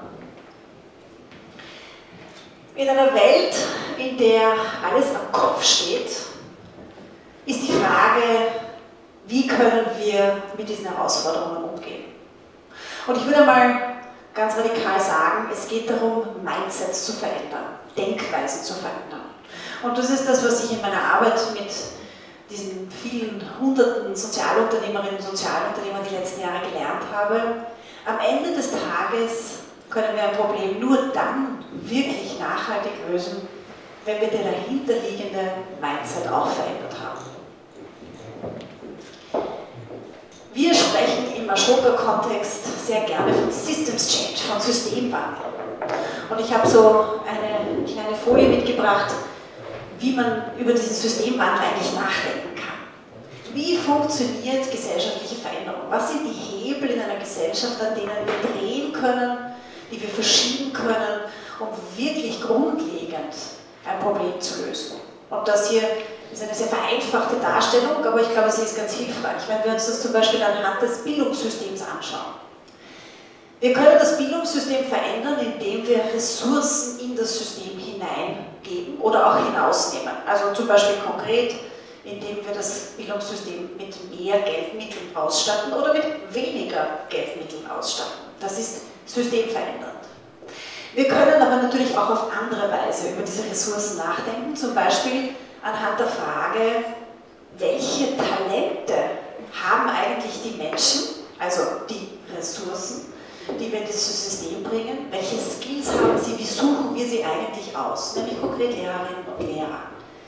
In einer Welt, in der alles am Kopf steht, ist die Frage, wie können wir mit diesen Herausforderungen umgehen? Und ich würde mal ganz radikal sagen, es geht darum, Mindsets zu verändern, Denkweisen zu verändern. Und das ist das, was ich in meiner Arbeit mit diesen vielen hunderten Sozialunternehmerinnen und Sozialunternehmern die letzten Jahre gelernt habe. Am Ende des Tages können wir ein Problem nur dann wirklich nachhaltig lösen, wenn wir den dahinterliegende Mindset auch verändert haben. Wir sprechen im Ashoka-Kontext sehr gerne von Systems Change, von Systemwandel. Und ich habe so eine kleine Folie mitgebracht, wie man über diesen Systemwandel eigentlich nachdenken kann. Wie funktioniert gesellschaftliche Veränderung? Was sind die Hebel in einer Gesellschaft, an denen wir drehen können, die wir verschieben können, um wirklich grundlegend ein Problem zu lösen? Und das hier ist eine sehr vereinfachte Darstellung, aber ich glaube, sie ist ganz hilfreich, wenn wir uns das zum Beispiel anhand des Bildungssystems anschauen. Wir können das Bildungssystem verändern, indem wir Ressourcen in das System hineingeben oder auch hinausnehmen. Also zum Beispiel konkret, indem wir das Bildungssystem mit mehr Geldmitteln ausstatten oder mit weniger Geldmitteln ausstatten. Das ist systemverändernd. Wir können aber natürlich auch auf andere Weise über diese Ressourcen nachdenken, zum Beispiel anhand der Frage, welche Talente haben eigentlich die Menschen, also die Ressourcen, die wir in dieses System bringen, welche Skills haben sie, wie suchen wir sie eigentlich aus, nämlich konkret Lehrerinnen und Lehrer.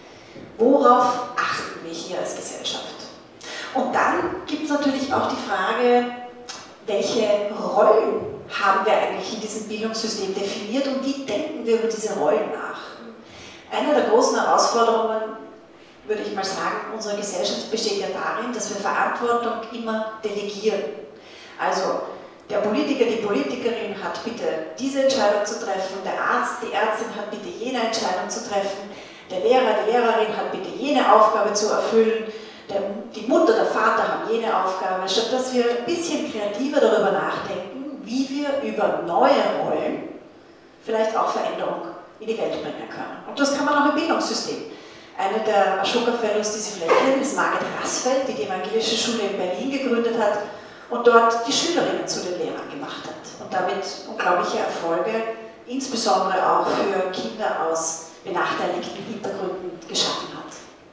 Worauf achten wir hier als Gesellschaft? Und dann gibt es natürlich auch die Frage, welche Rollen haben wir eigentlich in diesem Bildungssystem definiert und wie denken wir über diese Rollen nach? Eine der großen Herausforderungen, würde ich mal sagen, unserer Gesellschaft besteht ja darin, dass wir Verantwortung immer delegieren. Also der Politiker, die Politikerin hat bitte diese Entscheidung zu treffen, der Arzt, die Ärztin hat bitte jene Entscheidung zu treffen, der Lehrer, die Lehrerin hat bitte jene Aufgabe zu erfüllen, die Mutter, der Vater haben jene Aufgabe, statt dass wir ein bisschen kreativer darüber nachdenken, wie wir über neue Rollen vielleicht auch Veränderung in die Welt bringen können. Und das kann man auch im Bildungssystem. Eine der Ashoka-Fellows, die Sie vielleicht kennen, ist Margit Rassfeld, die die Evangelische Schule in Berlin gegründet hat und dort die Schülerinnen zu den Lehrern gemacht hat und damit unglaubliche Erfolge, insbesondere auch für Kinder aus benachteiligten Hintergründen, geschaffen hat.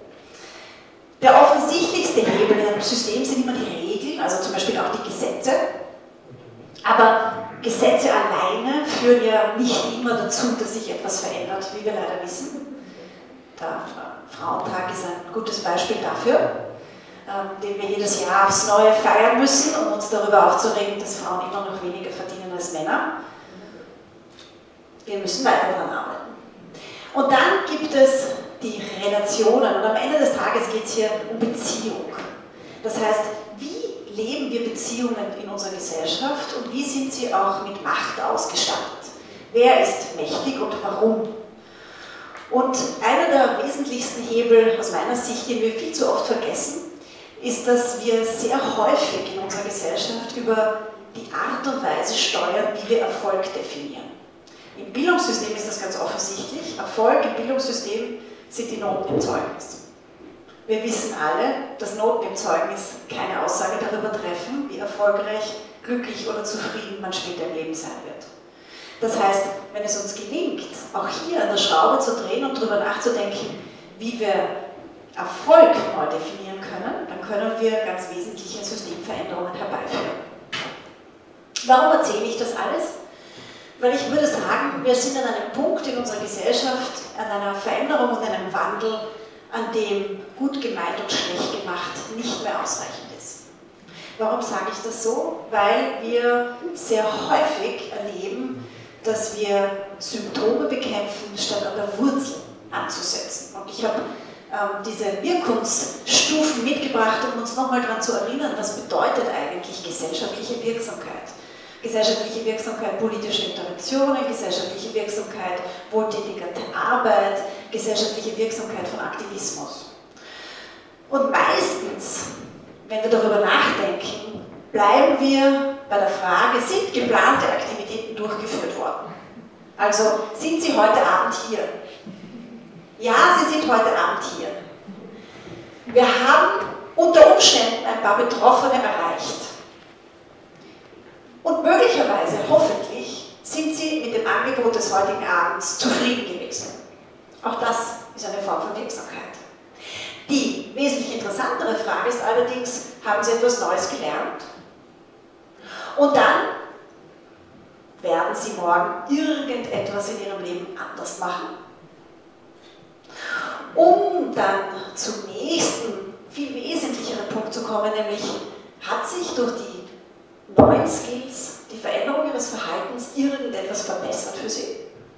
Der offensichtlichste Hebel in einem System sind immer die Regeln, also zum Beispiel auch die Gesetze, aber Gesetze alleine führen ja nicht immer dazu, dass sich etwas verändert, wie wir leider wissen. Der Frauentag ist ein gutes Beispiel dafür, den wir jedes Jahr aufs Neue feiern müssen, um uns darüber aufzuregen, dass Frauen immer noch weniger verdienen als Männer. Wir müssen weiter daran arbeiten. Und dann gibt es die Relationen und am Ende des Tages geht es hier um Beziehung. Das heißt, wie leben wir Beziehungen in unserer Gesellschaft und wie sind sie auch mit Macht ausgestattet? Wer ist mächtig und warum? Und einer der wesentlichsten Hebel aus meiner Sicht, den wir viel zu oft vergessen, ist, dass wir sehr häufig in unserer Gesellschaft über die Art und Weise steuern, wie wir Erfolg definieren. Im Bildungssystem ist das ganz offensichtlich. Erfolg im Bildungssystem sind die Noten im Zeugnis. Wir wissen alle, dass Noten im Zeugnis keine Aussage darüber treffen, wie erfolgreich, glücklich oder zufrieden man später im Leben sein wird. Das heißt, wenn es uns gelingt, auch hier an der Schraube zu drehen und darüber nachzudenken, wie wir Erfolg neu definieren können, dann können wir ganz wesentliche Systemveränderungen herbeiführen. Warum erzähle ich das alles? Weil ich würde sagen, wir sind an einem Punkt in unserer Gesellschaft, an einer Veränderung und einem Wandel, an dem gut gemeint und schlecht gemacht nicht mehr ausreichend ist. Warum sage ich das so? Weil wir sehr häufig erleben, dass wir Symptome bekämpfen, statt an der Wurzel anzusetzen. Und ich habe diese Wirkungsstufen mitgebracht, um uns nochmal daran zu erinnern, was bedeutet eigentlich gesellschaftliche Wirksamkeit. Gesellschaftliche Wirksamkeit politischer Interventionen, gesellschaftliche Wirksamkeit wohltätiger Arbeit, gesellschaftliche Wirksamkeit von Aktivismus. Und meistens, wenn wir darüber nachdenken, bleiben wir bei der Frage, sind geplante Aktivitäten durchgeführt worden? Also, sind Sie heute Abend hier? Ja, Sie sind heute Abend hier. Wir haben unter Umständen ein paar Betroffene erreicht. Und möglicherweise, hoffentlich, sind Sie mit dem Angebot des heutigen Abends zufrieden gewesen. Auch das ist eine Form von Wirksamkeit. Die wesentlich interessantere Frage ist allerdings, haben Sie etwas Neues gelernt? Und dann werden Sie morgen irgendetwas in Ihrem Leben anders machen? Um dann zum nächsten, viel wesentlicheren Punkt zu kommen, nämlich hat sich durch die neuen Skills, die Veränderung Ihres Verhaltens, irgendetwas verbessert für Sie?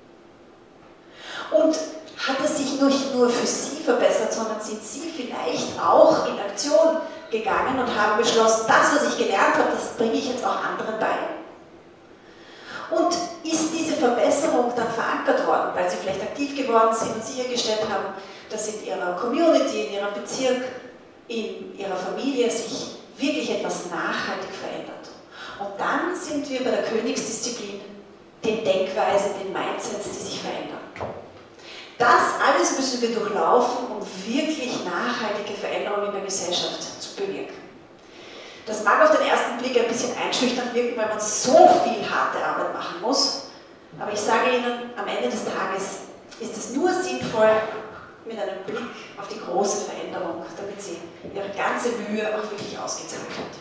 Und hat es sich nicht nur für Sie verbessert, sondern sind Sie vielleicht auch in Aktion gegangen und haben beschlossen, das, was ich gelernt habe, das bringe ich jetzt auch anderen bei? Und ist diese Verbesserung dann verankert worden, weil Sie vielleicht aktiv geworden sind und sichergestellt haben, dass in Ihrer Community, in Ihrem Bezirk, in Ihrer Familie sich wirklich etwas nachhaltig verändert? Und dann sind wir bei der Königsdisziplin, den Denkweisen, den Mindsets, die sich verändern. Das alles müssen wir durchlaufen, um wirklich nachhaltige Veränderungen in der Gesellschaft zu bewirken. Das mag auf den ersten Blick ein bisschen einschüchternd wirken, weil man so viel harte Arbeit machen muss. Aber ich sage Ihnen, am Ende des Tages ist es nur sinnvoll, mit einem Blick auf die große Veränderung, damit Sie Ihre ganze Mühe auch wirklich ausgezahlt hat.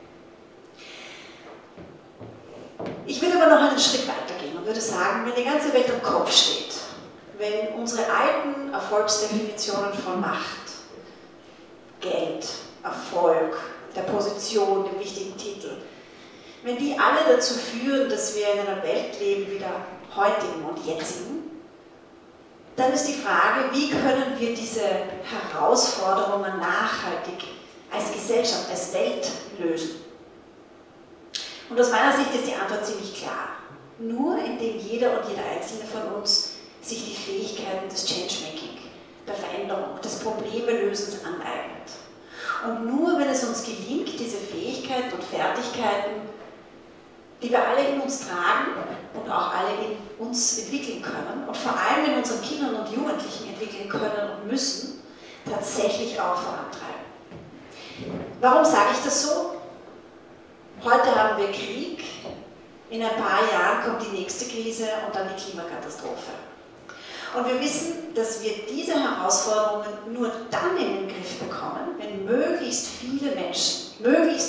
Ich würde aber noch einen Schritt weitergehen und würde sagen, wenn die ganze Welt am Kopf steht, wenn unsere alten Erfolgsdefinitionen von Macht, Geld, Erfolg, der Position, dem wichtigen Titel, wenn die alle dazu führen, dass wir in einer Welt leben wie der heutigen und jetzigen, dann ist die Frage, wie können wir diese Herausforderungen nachhaltig als Gesellschaft, als Welt lösen? Und aus meiner Sicht ist die Antwort ziemlich klar. Nur indem jeder und jede Einzelne von uns sich die Fähigkeiten des Changemaking, der Veränderung, des Problemelösens aneignet. Und nur wenn es uns gelingt, diese Fähigkeiten und Fertigkeiten, die wir alle in uns tragen und auch alle in uns entwickeln können und vor allem in unseren Kindern und Jugendlichen entwickeln können und müssen, tatsächlich auch vorantreiben. Warum sage ich das so? Heute haben wir Krieg, in ein paar Jahren kommt die nächste Krise und dann die Klimakatastrophe. Und wir wissen, dass wir diese Herausforderungen nur dann in den Griff bekommen, wenn möglichst viele Menschen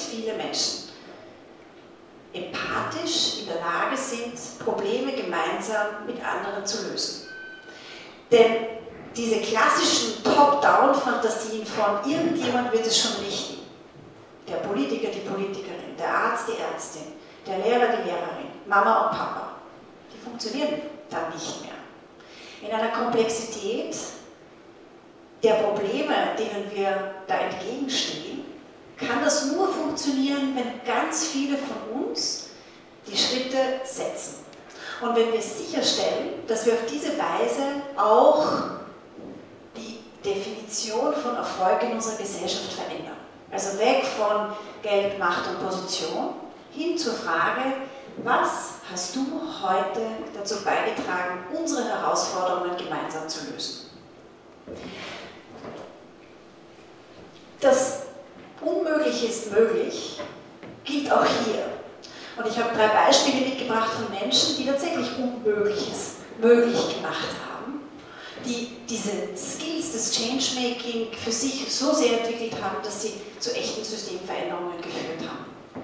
empathisch in der Lage sind, Probleme gemeinsam mit anderen zu lösen. Denn diese klassischen Top-Down-Fantasien von irgendjemand wird es schon richten, der Politiker, die Politikerin, der Arzt, die Ärztin, der Lehrer, die Lehrerin, Mama und Papa, die funktionieren dann nicht mehr. In einer Komplexität der Probleme, denen wir da entgegenstehen, kann das nur funktionieren, wenn ganz viele von uns die Schritte setzen. Und wenn wir sicherstellen, dass wir auf diese Weise auch die Definition von Erfolg in unserer Gesellschaft verändern. Also weg von Geld, Macht und Position hin zur Frage, was hast du heute dazu beigetragen, unsere Herausforderungen gemeinsam zu lösen? Das Unmögliche ist möglich, gilt auch hier. Und ich habe 3 Beispiele mitgebracht von Menschen, die tatsächlich Unmögliches möglich gemacht haben, die diese Skills des Changemaking für sich so sehr entwickelt haben, dass sie zu echten Systemveränderungen geführt haben.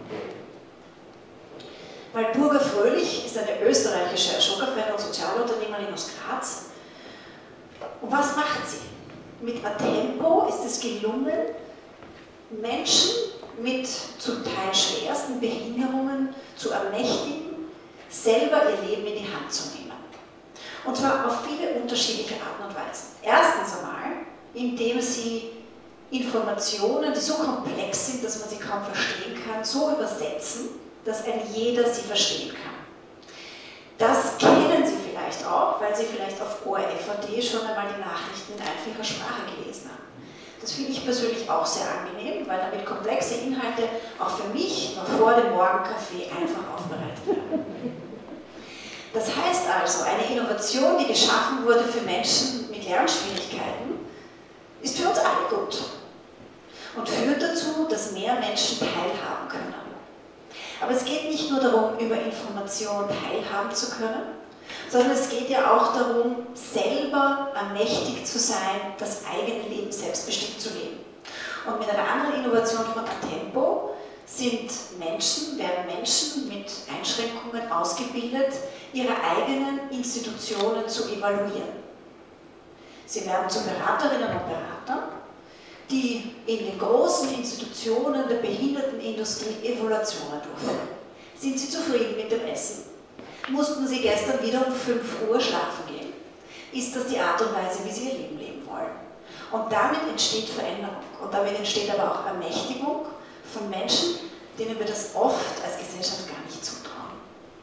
Walpurga Fröhlich ist eine österreichische Ashoka-Fan und Sozialunternehmerin aus Graz. Und was macht sie? Mit Atempo ist es gelungen, Menschen mit zum Teil schwersten Behinderungen zu ermächtigen, selber ihr Leben in die Hand zu nehmen. Und zwar auf viele unterschiedliche Arten und Weisen. Erstens einmal, indem sie Informationen, die so komplex sind, dass man sie kaum verstehen kann, so übersetzen, dass ein jeder sie verstehen kann. Das kennen Sie vielleicht auch, weil Sie vielleicht auf ORF.at schon einmal die Nachrichten in einfacher Sprache gelesen haben. Das finde ich persönlich auch sehr angenehm, weil damit komplexe Inhalte auch für mich noch vor dem Morgenkaffee einfach aufbereitet werden. Das heißt also, eine Innovation, die geschaffen wurde für Menschen mit Lernschwierigkeiten, ist für uns alle gut und führt dazu, dass mehr Menschen teilhaben können. Aber es geht nicht nur darum, über Information teilhaben zu können, sondern es geht ja auch darum, selber ermächtigt zu sein, das eigene Leben selbstbestimmt zu leben. Und mit einer anderen Innovation von Atempo werden Menschen mit Einschränkungen ausgebildet, ihre eigenen Institutionen zu evaluieren. Sie werden zu Beraterinnen und Beratern, die in den großen Institutionen der Behindertenindustrie Evaluationen durchführen. Sind Sie zufrieden mit dem Essen? Mussten Sie gestern wieder um 5 Uhr schlafen gehen? Ist das die Art und Weise, wie Sie Ihr Leben leben wollen? Und damit entsteht Veränderung und damit entsteht aber auch Ermächtigung von Menschen, denen wir das oft als Gesellschaft gar nicht zutrauen.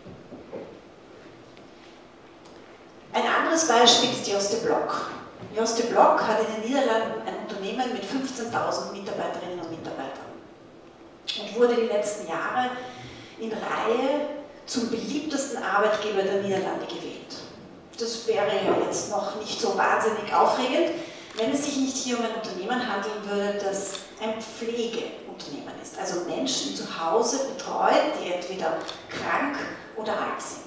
Ein anderes Beispiel ist Jos de Blok. Jos de Blok hat in den Niederlanden ein Unternehmen mit 15.000 Mitarbeiterinnen und Mitarbeitern und wurde die letzten Jahre in Reihe zum beliebtesten Arbeitgeber der Niederlande gewählt. Das wäre ja jetzt noch nicht so wahnsinnig aufregend, wenn es sich nicht hier um ein Unternehmen handeln würde, das ein Pflegeunternehmen ist, also Menschen zu Hause betreut, die entweder krank oder alt sind.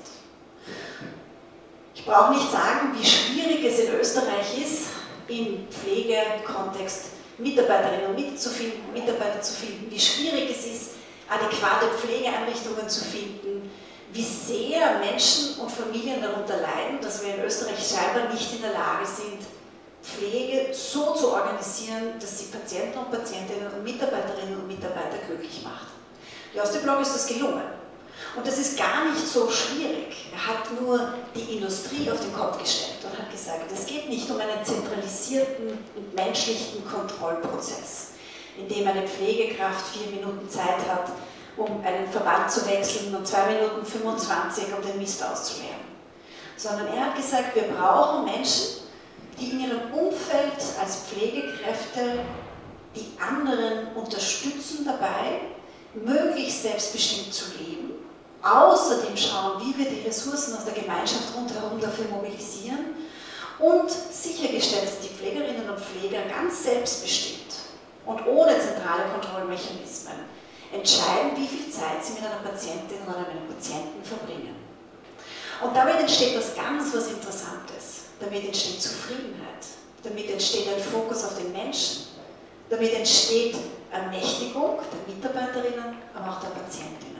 Ich brauche nicht sagen, wie schwierig es in Österreich ist, im Pflegekontext Mitarbeiterinnen und Mitarbeiter zu finden, wie schwierig es ist, adäquate Pflegeeinrichtungen zu finden, wie sehr Menschen und Familien darunter leiden, dass wir in Österreich scheinbar nicht in der Lage sind, Pflege so zu organisieren, dass sie Patienten und Patientinnen und Mitarbeiterinnen und Mitarbeiter glücklich macht. Jos de Blok ist das gelungen. Und das ist gar nicht so schwierig. Er hat nur die Industrie auf den Kopf gestellt und hat gesagt, es geht nicht um einen zentralisierten und menschlichen Kontrollprozess, in dem eine Pflegekraft 4 Minuten Zeit hat, um einen Verband zu wechseln und 2 Minuten 25, um den Mist auszuleeren. Sondern er hat gesagt, wir brauchen Menschen, die in ihrem Umfeld als Pflegekräfte die anderen unterstützen dabei, möglichst selbstbestimmt zu leben, außerdem schauen, wie wir die Ressourcen aus der Gemeinschaft rundherum dafür mobilisieren und sichergestellt, dass die Pflegerinnen und Pfleger ganz selbstbestimmt und ohne zentrale Kontrollmechanismen entscheiden, wie viel Zeit sie mit einer Patientin oder einem Patienten verbringen. Und damit entsteht was Interessantes. Damit entsteht Zufriedenheit. Damit entsteht ein Fokus auf den Menschen. Damit entsteht Ermächtigung der Mitarbeiterinnen, aber auch der Patientinnen.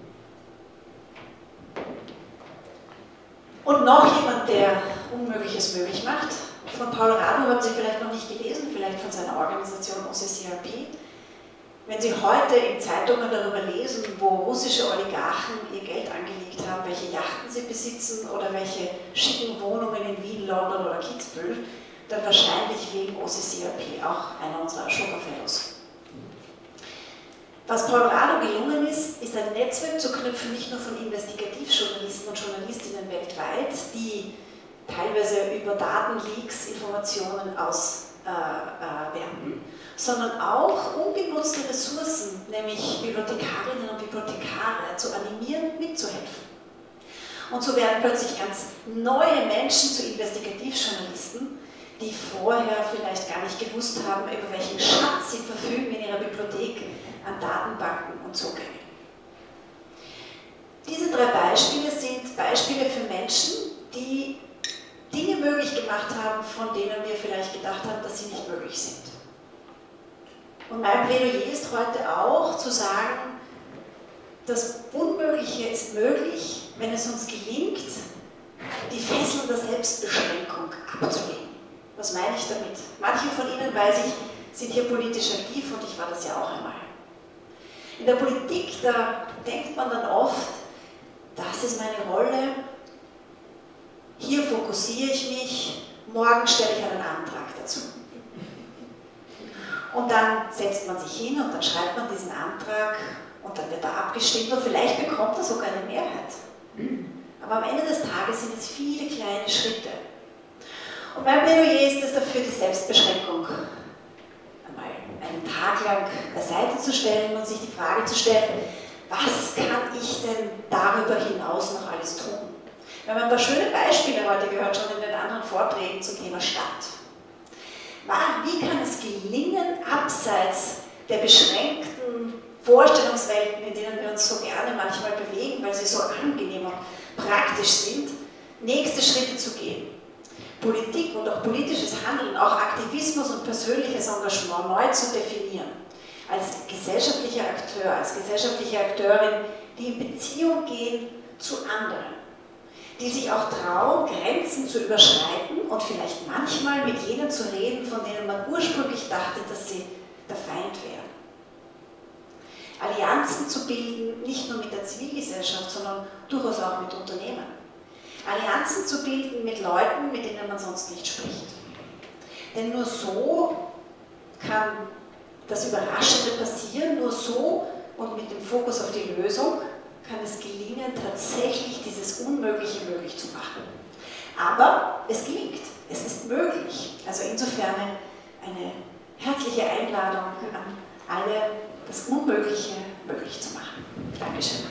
Und noch jemand, der Unmögliches möglich macht. Von Paul Radu haben Sie vielleicht noch nicht gelesen, vielleicht von seiner Organisation OCCRP. Wenn Sie heute in Zeitungen darüber lesen, wo russische Oligarchen ihr Geld angelegt haben, welche Yachten sie besitzen oder welche schicken Wohnungen in Wien, London oder Kitzbühel, dann wahrscheinlich wegen OCCRP, auch einer unserer Ashoka Fellows. Was Paul Radu gelungen ist, ist ein Netzwerk zu knüpfen, nicht nur von Investigativjournalisten und Journalistinnen weltweit, die teilweise über Datenleaks Informationen auswerten, sondern auch ungenutzte Ressourcen, nämlich Bibliothekarinnen und Bibliothekare, zu animieren, mitzuhelfen. Und so werden plötzlich ganz neue Menschen zu Investigativjournalisten, die vorher vielleicht gar nicht gewusst haben, über welchen Schatz sie verfügen in ihrer Bibliothek an Datenbanken und Zugängen. Diese 3 Beispiele sind Beispiele für Menschen, die Dinge möglich gemacht haben, von denen wir vielleicht gedacht haben, dass sie nicht möglich sind. Und mein Plädoyer ist heute auch zu sagen, das Unmögliche ist möglich, wenn es uns gelingt, die Fesseln der Selbstbeschränkung abzulegen. Was meine ich damit? Manche von Ihnen, weiß ich, sind hier politisch aktiv und ich war das ja auch einmal. In der Politik, da denkt man dann oft, das ist meine Rolle, hier fokussiere ich mich, morgen stelle ich einen Antrag dazu. Und dann setzt man sich hin und dann schreibt man diesen Antrag und dann wird er abgestimmt und vielleicht bekommt er sogar eine Mehrheit. Aber am Ende des Tages sind es viele kleine Schritte. Und mein Plädoyer ist es dafür, die Selbstbeschränkung einmal einen Tag lang beiseite zu stellen und sich die Frage zu stellen, was kann ich denn darüber hinaus noch alles tun? Wir haben ein paar schöne Beispiele heute gehört, schon in den anderen Vorträgen zum Thema Stadt. Wie kann es gelingen, abseits der beschränkten Vorstellungswelten, in denen wir uns so gerne manchmal bewegen, weil sie so angenehm und praktisch sind, nächste Schritte zu gehen? Politik und auch politisches Handeln, auch Aktivismus und persönliches Engagement neu zu definieren. Als gesellschaftlicher Akteur, als gesellschaftliche Akteurin, die in Beziehung gehen zu anderen, die sich auch trauen, Grenzen zu überschreiten und vielleicht manchmal mit jenen zu reden, von denen man ursprünglich dachte, dass sie der Feind wären. Allianzen zu bilden, nicht nur mit der Zivilgesellschaft, sondern durchaus auch mit Unternehmen. Allianzen zu bilden mit Leuten, mit denen man sonst nicht spricht. Denn nur so kann das Überraschende passieren, nur so und mit dem Fokus auf die Lösung kann es gelingen, tatsächlich dieses Unmögliche möglich zu machen. Aber es gelingt, es ist möglich. Also insofern eine herzliche Einladung an alle, das Unmögliche möglich zu machen. Dankeschön.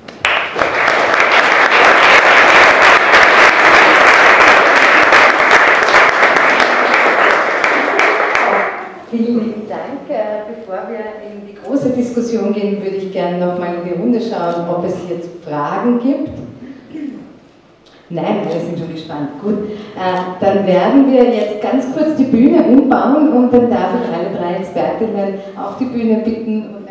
Vielen lieben Dank. Bevor wir in die große Diskussion gehen, würde ich gerne noch mal in die Runde schauen, ob es jetzt Fragen gibt. Nein, alle sind schon gespannt. Gut, dann werden wir jetzt ganz kurz die Bühne umbauen und dann darf ich alle 3 Expertinnen auf die Bühne bitten.